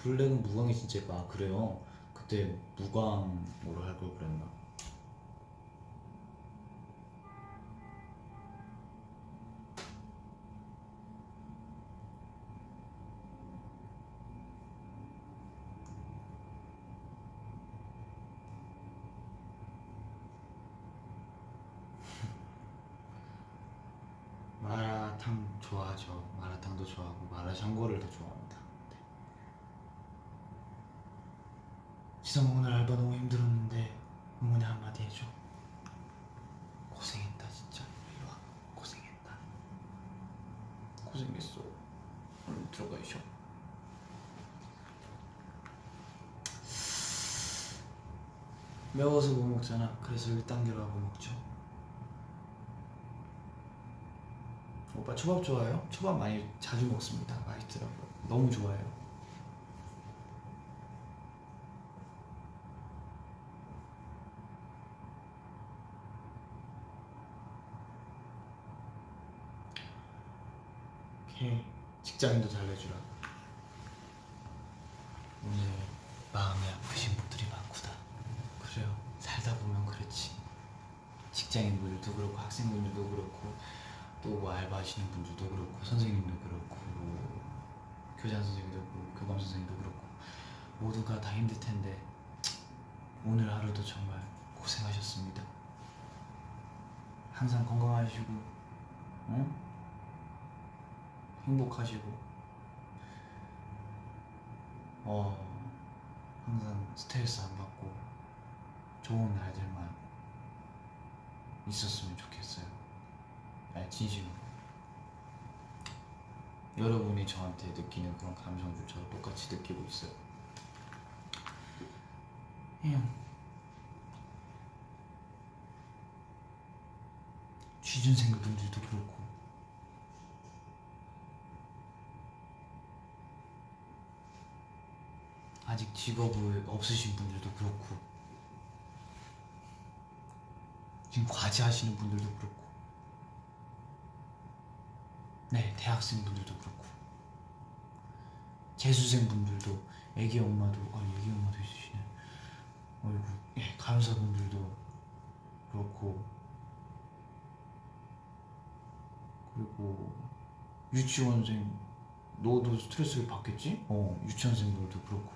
블랙은 무광이 진짜 예뻐. 아 그래요? 그때 무광으로 할 걸 그랬나? 마라탕 좋아하죠. 마라탕도 좋아하고 마라샹궈를 더 좋아합니다. 네. 지성 오늘 알바 너무 힘들었는데 응원의 한마디 해줘. 고생했다 진짜. 이리 와. 고생했다. 고생했어. 얼른 들어가 있어. 매워서 못 먹잖아. 그래서 일 단계로 하고 먹죠. 오빠 초밥 좋아해요? 초밥 많이 자주 먹습니다. 맛있더라고요. 너무 좋아해요. 오케이. 직장인도 잘해주라. 오늘 마음이 아프신 분들이 많구나. 그래요. 살다 보면 그렇지. 직장인분들도 그렇고 학생분들도 그렇고 또 뭐 알바하시는 분들도 그렇고 선생님도 그렇고 뭐 교장 선생님도 그렇고 교감 선생님도 그렇고 모두가 다 힘들 텐데 오늘 하루도 정말 고생하셨습니다. 항상 건강하시고 응? 행복하시고 어 항상 스트레스 안 받고 좋은 날들만 있었으면 좋겠어요. 네, 진심으로. 여러분이 저한테 느끼는 그런 감정도 저도 똑같이 느끼고 있어요. 그냥 취준생 분들도 그렇고 아직 직업이 없으신 분들도 그렇고 지금 과제하시는 분들도 그렇고 네, 대학생분들도 그렇고 재수생분들도 애기 엄마도 아 애기 엄마도 있으시네. 어이구 예, 간호사분들도 그렇고 그리고 유치원생 너도 스트레스를 받겠지? 어 유치원생들도 그렇고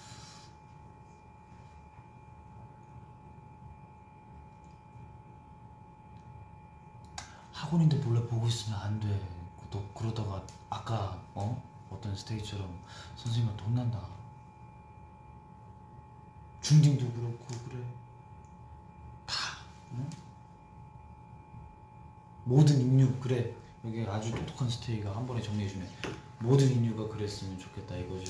학원인데 몰래 보고 있으면 안 돼. 너 그러다가 아까 어? 어떤 스테이처럼 선생님한테 혼난다. 중딩도 그렇고 그래. 다 응? 모든 인류 그래. 여기 아주 똑똑한 스테이가 한 번에 정리해주네. 모든 인류가 그랬으면 좋겠다 이거죠.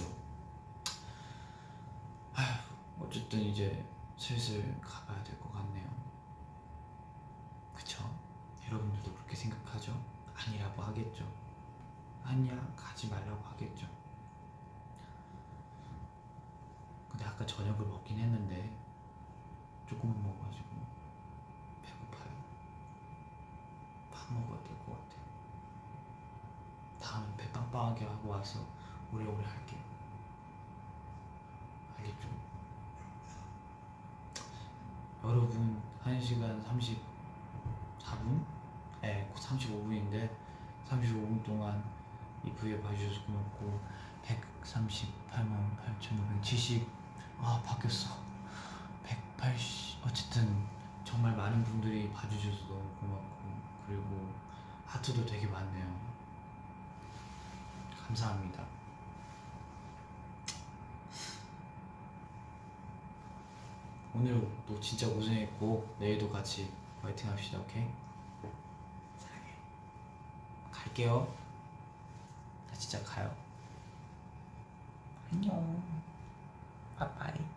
아휴, 어쨌든 이제 슬슬 가봐야 될 것 같네요. 그쵸? 여러분들도 그렇게 생각하죠? 아니라고 하겠죠. 아니야 가지 말라고 하겠죠. 근데 아까 저녁을 먹긴 했는데 조금만 먹어가지고 배고파요. 밥 먹어야 될 것 같아요. 다음엔 배 빵빵하게 하고 와서 오래오래 할게요. 알겠죠? 여러분 한 시간 삼십사 분? 네, 삼십오 분인데 삼십오 분 동안 이 브이앱 봐주셔서 고맙고 백삼십팔만 팔천오백칠십 아 바뀌었어 백팔십 어쨌든 정말 많은 분들이 봐주셔서 너무 고맙고 그리고 하트도 되게 많네요. 감사합니다. 오늘도 진짜 고생했고 내일도 같이 화이팅 합시다. 오케이? 사랑해. 갈게요. 나 진짜 가요. 안녕. 빠빠이.